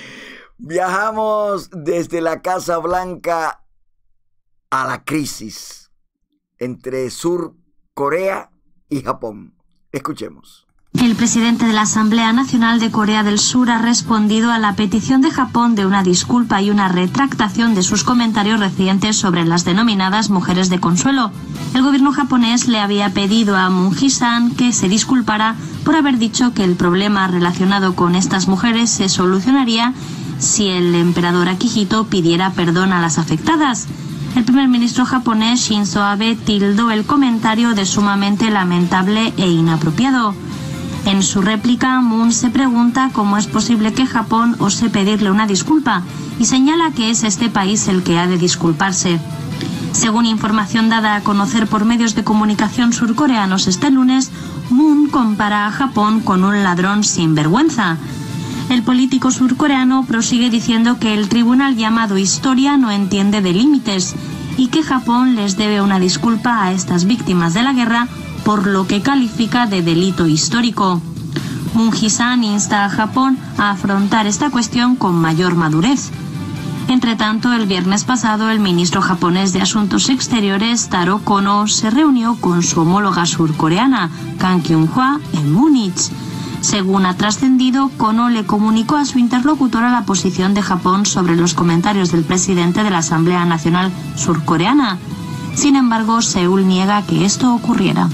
Viajamos desde la Casa Blanca a la crisis entre Sur Corea y Japón. Escuchemos. El presidente de la Asamblea Nacional de Corea del Sur ha respondido a la petición de Japón de una disculpa y una retractación de sus comentarios recientes sobre las denominadas mujeres de consuelo. El gobierno japonés le había pedido a Moon Jae-san que se disculpara por haber dicho que el problema relacionado con estas mujeres se solucionaría si el emperador Akihito pidiera perdón a las afectadas. El primer ministro japonés Shinzo Abe tildó el comentario de sumamente lamentable e inapropiado. En su réplica, Moon se pregunta cómo es posible que Japón ose pedirle una disculpa y señala que es este país el que ha de disculparse. Según información dada a conocer por medios de comunicación surcoreanos este lunes, Moon compara a Japón con un ladrón sin vergüenza. El político surcoreano prosigue diciendo que el tribunal llamado Historia no entiende de límites y que Japón les debe una disculpa a estas víctimas de la guerra por lo que califica de delito histórico. Moon Jae-san insta a Japón a afrontar esta cuestión con mayor madurez. Entre tanto, el viernes pasado, el ministro japonés de Asuntos Exteriores, Taro Kono, se reunió con su homóloga surcoreana, Kang Kyung-hwa, en Múnich. Según ha trascendido, Kono le comunicó a su interlocutora la posición de Japón sobre los comentarios del presidente de la Asamblea Nacional surcoreana. Sin embargo, Seúl niega que esto ocurriera.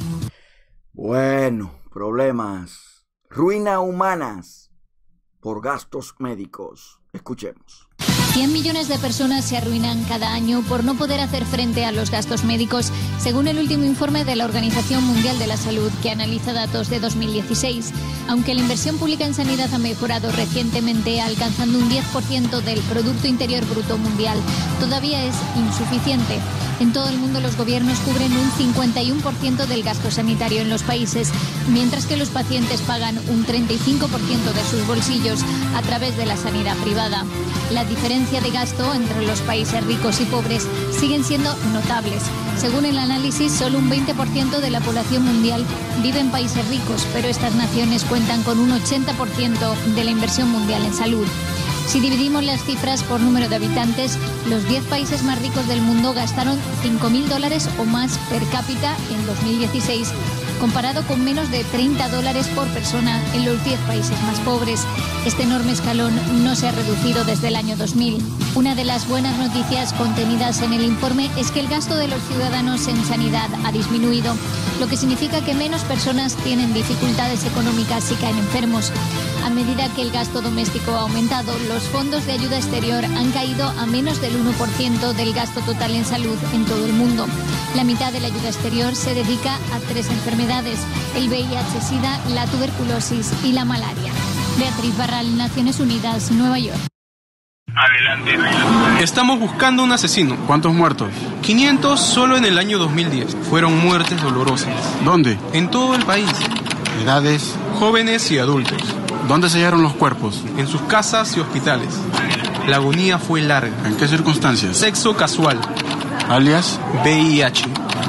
Bueno, problemas. Ruinas humanas por gastos médicos. Escuchemos. 100 millones de personas se arruinan cada año por no poder hacer frente a los gastos médicos, según el último informe de la Organización Mundial de la Salud, que analiza datos de 2016. Aunque la inversión pública en sanidad ha mejorado recientemente, alcanzando un 10% del Producto Interior Bruto mundial, todavía es insuficiente. En todo el mundo los gobiernos cubren un 51% del gasto sanitario en los países, mientras que los pacientes pagan un 35% de sus bolsillos a través de la sanidad privada. La diferencia de gasto entre los países ricos y pobres siguen siendo notables. Según el análisis, solo un 20% de la población mundial vive en países ricos, pero estas naciones cuentan con un 80% de la inversión mundial en salud. Si dividimos las cifras por número de habitantes, los 10 países más ricos del mundo gastaron $5.000 o más per cápita en 2016, comparado con menos de $30 por persona en los 10 países más pobres. Este enorme escalón no se ha reducido desde el año 2000. Una de las buenas noticias contenidas en el informe es que el gasto de los ciudadanos en sanidad ha disminuido, lo que significa que menos personas tienen dificultades económicas y caen enfermos. A medida que el gasto doméstico ha aumentado, los fondos de ayuda exterior han caído a menos del 1% del gasto total en salud en todo el mundo. La mitad de la ayuda exterior se dedica a 3 enfermedades: el VIH-Sida, la tuberculosis y la malaria. Beatriz Barral, Naciones Unidas, Nueva York. Adelante. Estamos buscando un asesino. ¿Cuántos muertos? 500 solo en el año 2010. Fueron muertes dolorosas. ¿Dónde? En todo el país. ¿Edades? Jóvenes y adultos. ¿Dónde se hallaron los cuerpos? En sus casas y hospitales. La agonía fue larga. ¿En qué circunstancias? Sexo casual. Alias VIH.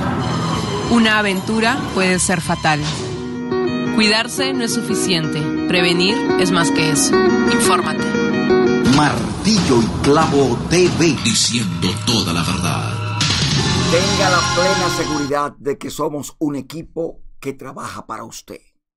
Una aventura puede ser fatal. Cuidarse no es suficiente. Prevenir es más que eso. Infórmate. Martillo y Clavo TV, diciendo toda la verdad. Tenga la plena seguridad de que somos un equipo que trabaja para usted.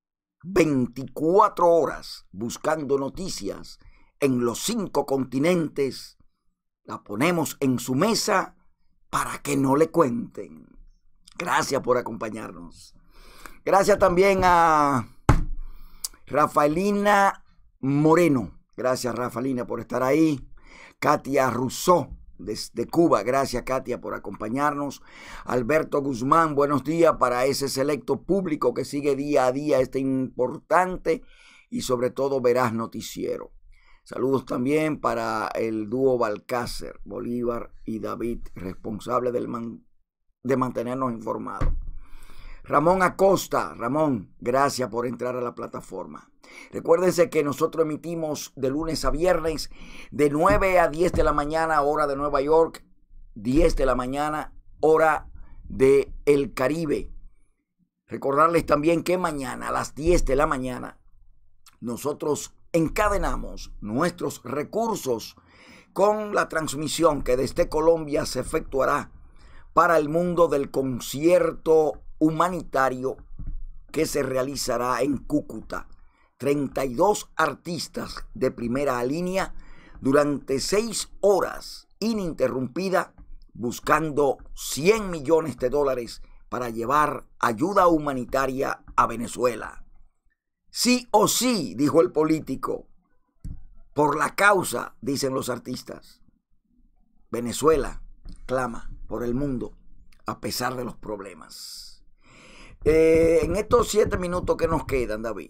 24 horas buscando noticias en los 5 continentes. La ponemos en su mesa para que no le cuenten. Gracias por acompañarnos. Gracias también a Rafaelina Moreno. Gracias, Rafaelina, por estar ahí. Katia Rousseau, desde Cuba. Gracias, Katia, por acompañarnos. Alberto Guzmán, buenos días para ese selecto público que sigue día a día este importante y sobre todo veraz noticiero. Saludos también para el dúo Balcácer, Bolívar y David, responsable de mantenernos informados. Ramón Acosta, Ramón, gracias por entrar a la plataforma. Recuérdense que nosotros emitimos de lunes a viernes de 9 a 10 de la mañana, hora de Nueva York, 10 de la mañana, hora de el Caribe. Recordarles también que mañana a las 10 de la mañana nosotros encadenamos nuestros recursos con la transmisión que desde Colombia se efectuará para el mundo del concierto humanitario que se realizará en Cúcuta. 32 artistas de primera línea durante 6 horas ininterrumpida buscando $100 millones para llevar ayuda humanitaria a Venezuela. Sí o sí, dijo el político, por la causa, dicen los artistas. Venezuela clama por el mundo a pesar de los problemas. En estos 7 minutos que nos quedan, David,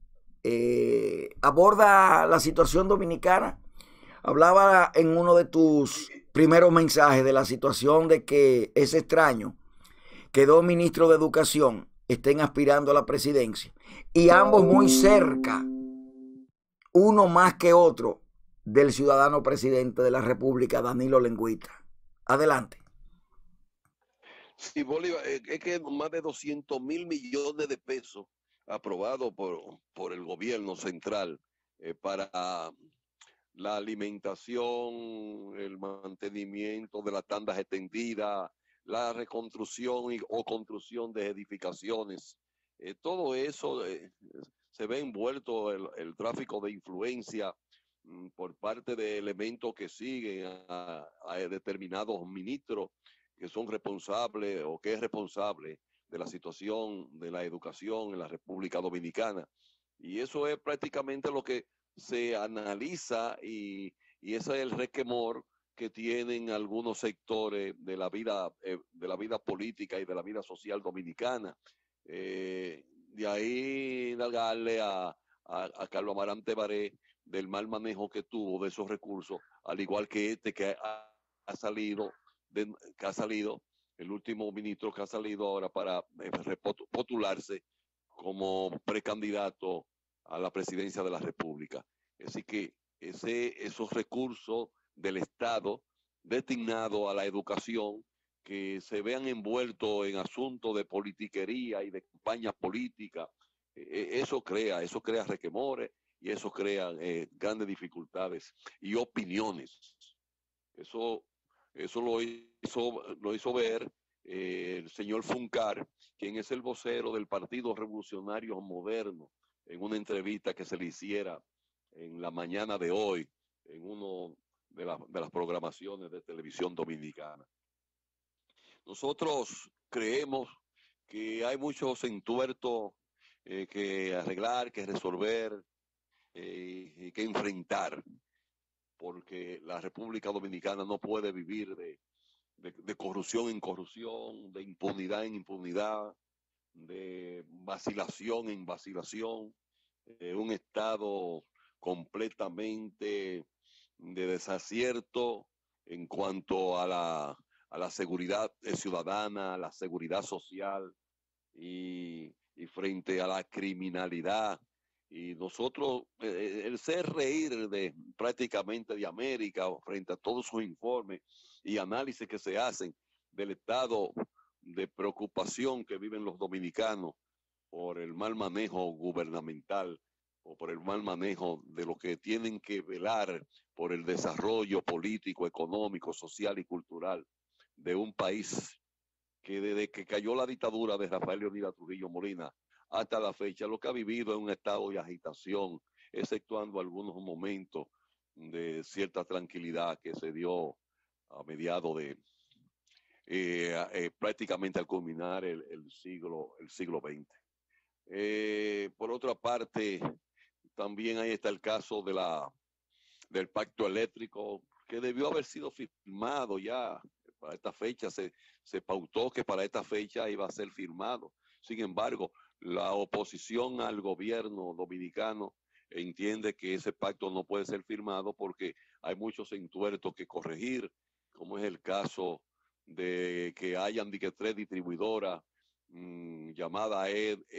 aborda la situación dominicana. Hablaba en uno de tus primeros mensajes de la situación de que es extraño que 2 ministros de educación estén aspirando a la presidencia y ambos muy cerca, uno más que otro, del ciudadano presidente de la República, Danilo Lengüita. Adelante. Sí, Bolívar, es que más de 200.000 millones de pesos aprobados por el gobierno central para la alimentación, el mantenimiento de las tandas extendidas, la reconstrucción o construcción de edificaciones. Todo eso se ve envuelto el tráfico de influencia por parte de elementos que siguen a determinados ministros que son responsables o que es responsable de la situación de la educación en la República Dominicana. Y eso es prácticamente lo que se analiza y ese es el resquemor que tienen algunos sectores de la vida política y de la vida social dominicana. De ahí darle a Carlos Amarante Baré del mal manejo que tuvo de esos recursos, al igual que que ha salido, el último ministro que ha salido ahora para postularse como precandidato a la presidencia de la República. Así que esos recursos del Estado destinados a la educación que se vean envueltos en asuntos de politiquería y de campañas políticas, eso crea resquemores y eso crea grandes dificultades y opiniones. Eso lo hizo ver el señor Funcar, quien es el vocero del Partido Revolucionario Moderno, en una entrevista que se le hiciera en la mañana de hoy, en uno de las programaciones de televisión dominicana. Nosotros creemos que hay muchos entuertos que arreglar, que resolver y que enfrentar, porque la República Dominicana no puede vivir de corrupción en corrupción, de impunidad en impunidad, de vacilación en vacilación, un Estado completamente de desacierto en cuanto a la seguridad ciudadana, a la seguridad social y frente a la criminalidad. Y nosotros, el ser reír prácticamente de América frente a todos sus informes y análisis que se hacen del estado de preocupación que viven los dominicanos por el mal manejo gubernamental o por el mal manejo de lo que tienen que velar por el desarrollo político, económico, social y cultural de un país que desde que cayó la dictadura de Rafael Leónidas Trujillo Molina hasta la fecha lo que ha vivido es un estado de agitación, exceptuando algunos momentos de cierta tranquilidad que se dio a mediados de prácticamente al culminar el siglo XX. Por otra parte, también ahí está el caso del pacto eléctrico, que debió haber sido firmado ya. Para esta fecha se pautó que para esta fecha iba a ser firmado. Sin embargo, la oposición al gobierno dominicano entiende que ese pacto no puede ser firmado porque hay muchos entuertos que corregir, como es el caso de que hayan 3 distribuidoras llamadas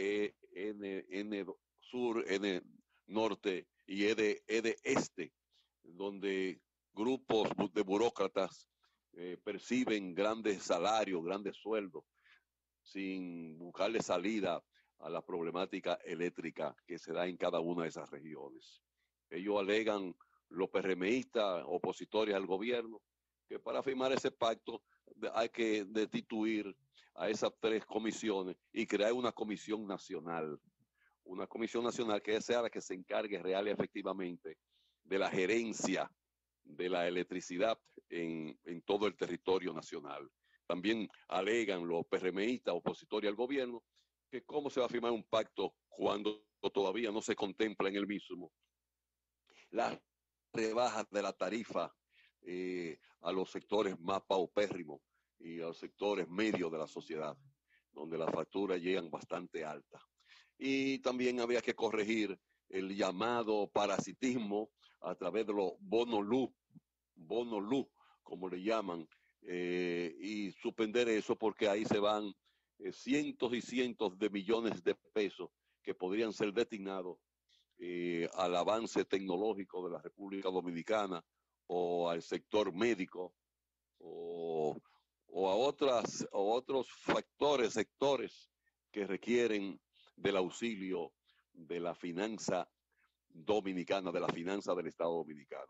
N Sur, N Norte y ED Este, donde grupos de burócratas perciben grandes salarios, grandes sueldos, sin buscarle salida a la problemática eléctrica que se da en cada una de esas regiones. Ellos alegan, los PRMistas, opositores al gobierno, que para firmar ese pacto hay que destituir a esas 3 comisiones y crear una comisión nacional que sea la que se encargue real y efectivamente de la gerencia de la electricidad en todo el territorio nacional. También alegan los PRMistas, opositores al gobierno, que cómo se va a firmar un pacto cuando todavía no se contempla en el mismo las rebajas de la tarifa a los sectores más paupérrimos y a los sectores medios de la sociedad, donde las facturas llegan bastante altas. Y también había que corregir el llamado parasitismo a través de los bonos luz, como le llaman, y suspender eso porque ahí se van cientos y cientos de millones de pesos que podrían ser destinados al avance tecnológico de la República Dominicana o al sector médico o a otros sectores que requieren del auxilio de la finanza dominicana, de la finanza del Estado dominicano.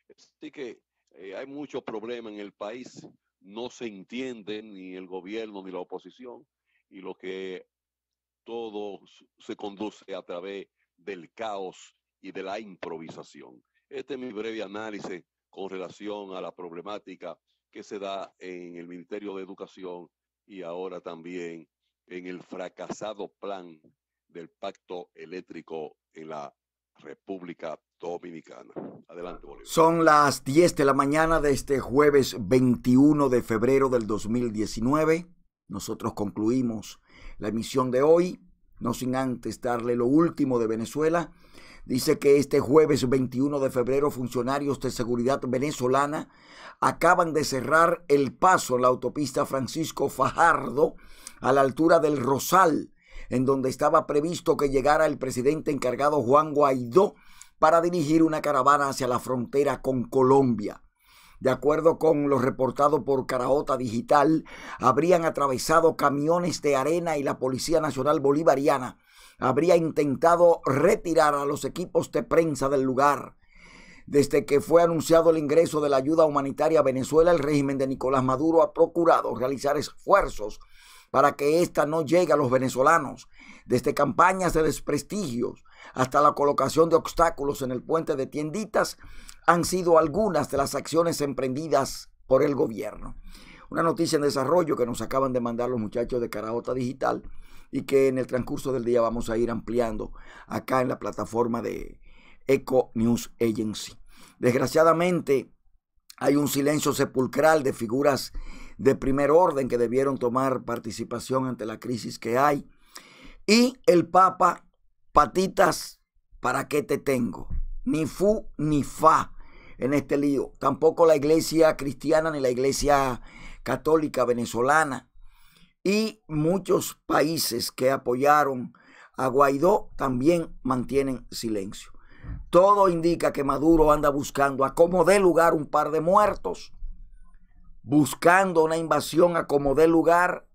Así que hay muchos problemas en el país, no se entienden ni el gobierno ni la oposición, y lo que todo se conduce a través del caos y de la improvisación. Este es mi breve análisis con relación a la problemática que se da en el Ministerio de Educación y ahora también en el fracasado plan del pacto eléctrico en la República Dominicana. Adelante, Bolívar. Son las 10 de la mañana de este jueves 21 de febrero del 2019. Nosotros concluimos la emisión de hoy, no sin antes darle lo último de Venezuela. Dice que este jueves 21 de febrero funcionarios de seguridad venezolana acaban de cerrar el paso en la autopista Francisco Fajardo a la altura del Rosal, en donde estaba previsto que llegara el presidente encargado Juan Guaidó para dirigir una caravana hacia la frontera con Colombia. De acuerdo con lo reportado por Caraota Digital, habrían atravesado camiones de arena y la Policía Nacional Bolivariana habría intentado retirar a los equipos de prensa del lugar. Desde que fue anunciado el ingreso de la ayuda humanitaria a Venezuela, el régimen de Nicolás Maduro ha procurado realizar esfuerzos para que ésta no llegue a los venezolanos, desde campañas de desprestigios hasta la colocación de obstáculos en el puente de Tienditas, han sido algunas de las acciones emprendidas por el gobierno. Una noticia en desarrollo que nos acaban de mandar los muchachos de Caraota Digital y que en el transcurso del día vamos a ir ampliando acá en la plataforma de Eco News Agency. Desgraciadamente hay un silencio sepulcral de figuras de primer orden que debieron tomar participación ante la crisis que hay. Y el Papa, patitas, ¿para qué te tengo? Ni fu ni fa en este lío. Tampoco la iglesia cristiana ni la iglesia católica venezolana. Y muchos países que apoyaron a Guaidó también mantienen silencio. Todo indica que Maduro anda buscando a como dé lugar un par de muertos, buscando una invasión a como dé lugar,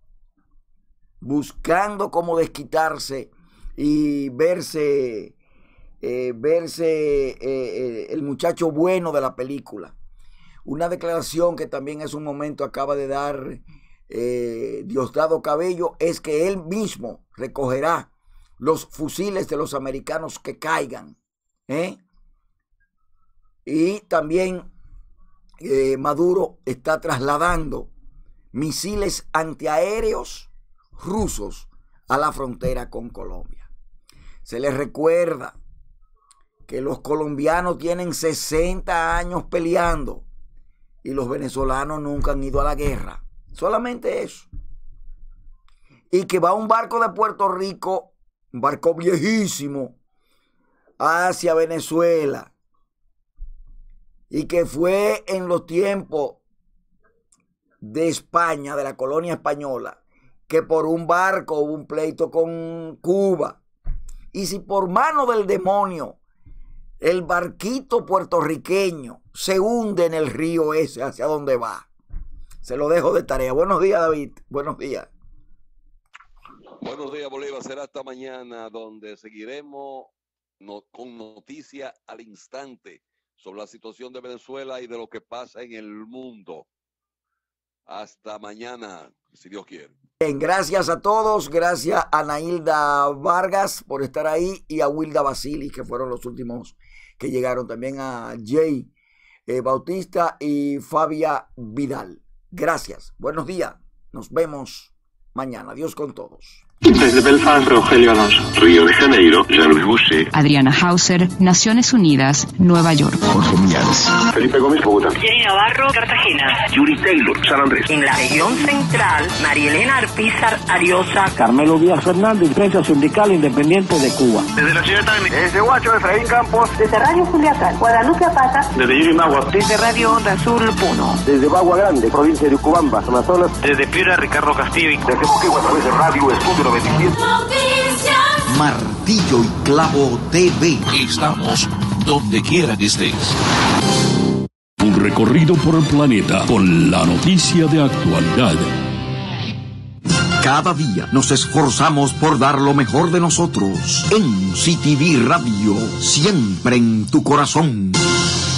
buscando cómo desquitarse y verse el muchacho bueno de la película. Una declaración que también es un momento acaba de dar Diosdado Cabello, es que él mismo recogerá los fusiles de los americanos que caigan. Y también Maduro está trasladando misiles antiaéreos rusos a la frontera con Colombia. Se les recuerda que los colombianos tienen 60 años peleando y los venezolanos nunca han ido a la guerra. Solamente eso. Y que va un barco de Puerto Rico, un barco viejísimo, hacia Venezuela. Y que fue en los tiempos de España, de la colonia española, que por un barco hubo un pleito con Cuba. Y si por mano del demonio el barquito puertorriqueño se hunde en el río ese, ¿hacia dónde va? Se lo dejo de tarea. Buenos días, David. Buenos días. Buenos días, Bolívar. Será hasta mañana, donde seguiremos con noticias al instante sobre la situación de Venezuela y de lo que pasa en el mundo. Hasta mañana, si Dios quiere. Bien, gracias a todos. Gracias a Nailda Vargas por estar ahí y a Wilda Basili, que fueron los últimos que llegaron. También a Jay Bautista y Fabia Vidal. Gracias. Buenos días. Nos vemos mañana. Dios con todos. Desde Belfast, Rogelio Alonso. Río de Janeiro, Jean-Louis Boucher. Adriana Hauser, Naciones Unidas, Nueva York. Jorge Millares. Felipe Gómez, Bogotá. Jenny Navarro, Cartagena. Yuri Taylor, San Andrés. En la región central, María Elena Arpizar Ariosa. Carmelo Díaz Fernández, prensa sindical independiente de Cuba. Desde la Ciudad de Desde Huacho, Efraín Campos. Desde Radio Culiacán, Guadalupe Apata. Desde Yurimagua. Desde Radio Onda Azul, Puno. Desde Bagua Grande, provincia de Ucubamba, Amazonas. Desde Piura, Ricardo Castillo. Desde Moquegua, a través de Radio Estudio 97. Martillo y Clavo TV. Estamos donde quiera que estés. Un recorrido por el planeta con la noticia de actualidad. Cada día nos esforzamos por dar lo mejor de nosotros. En CTV Radio, siempre en tu corazón.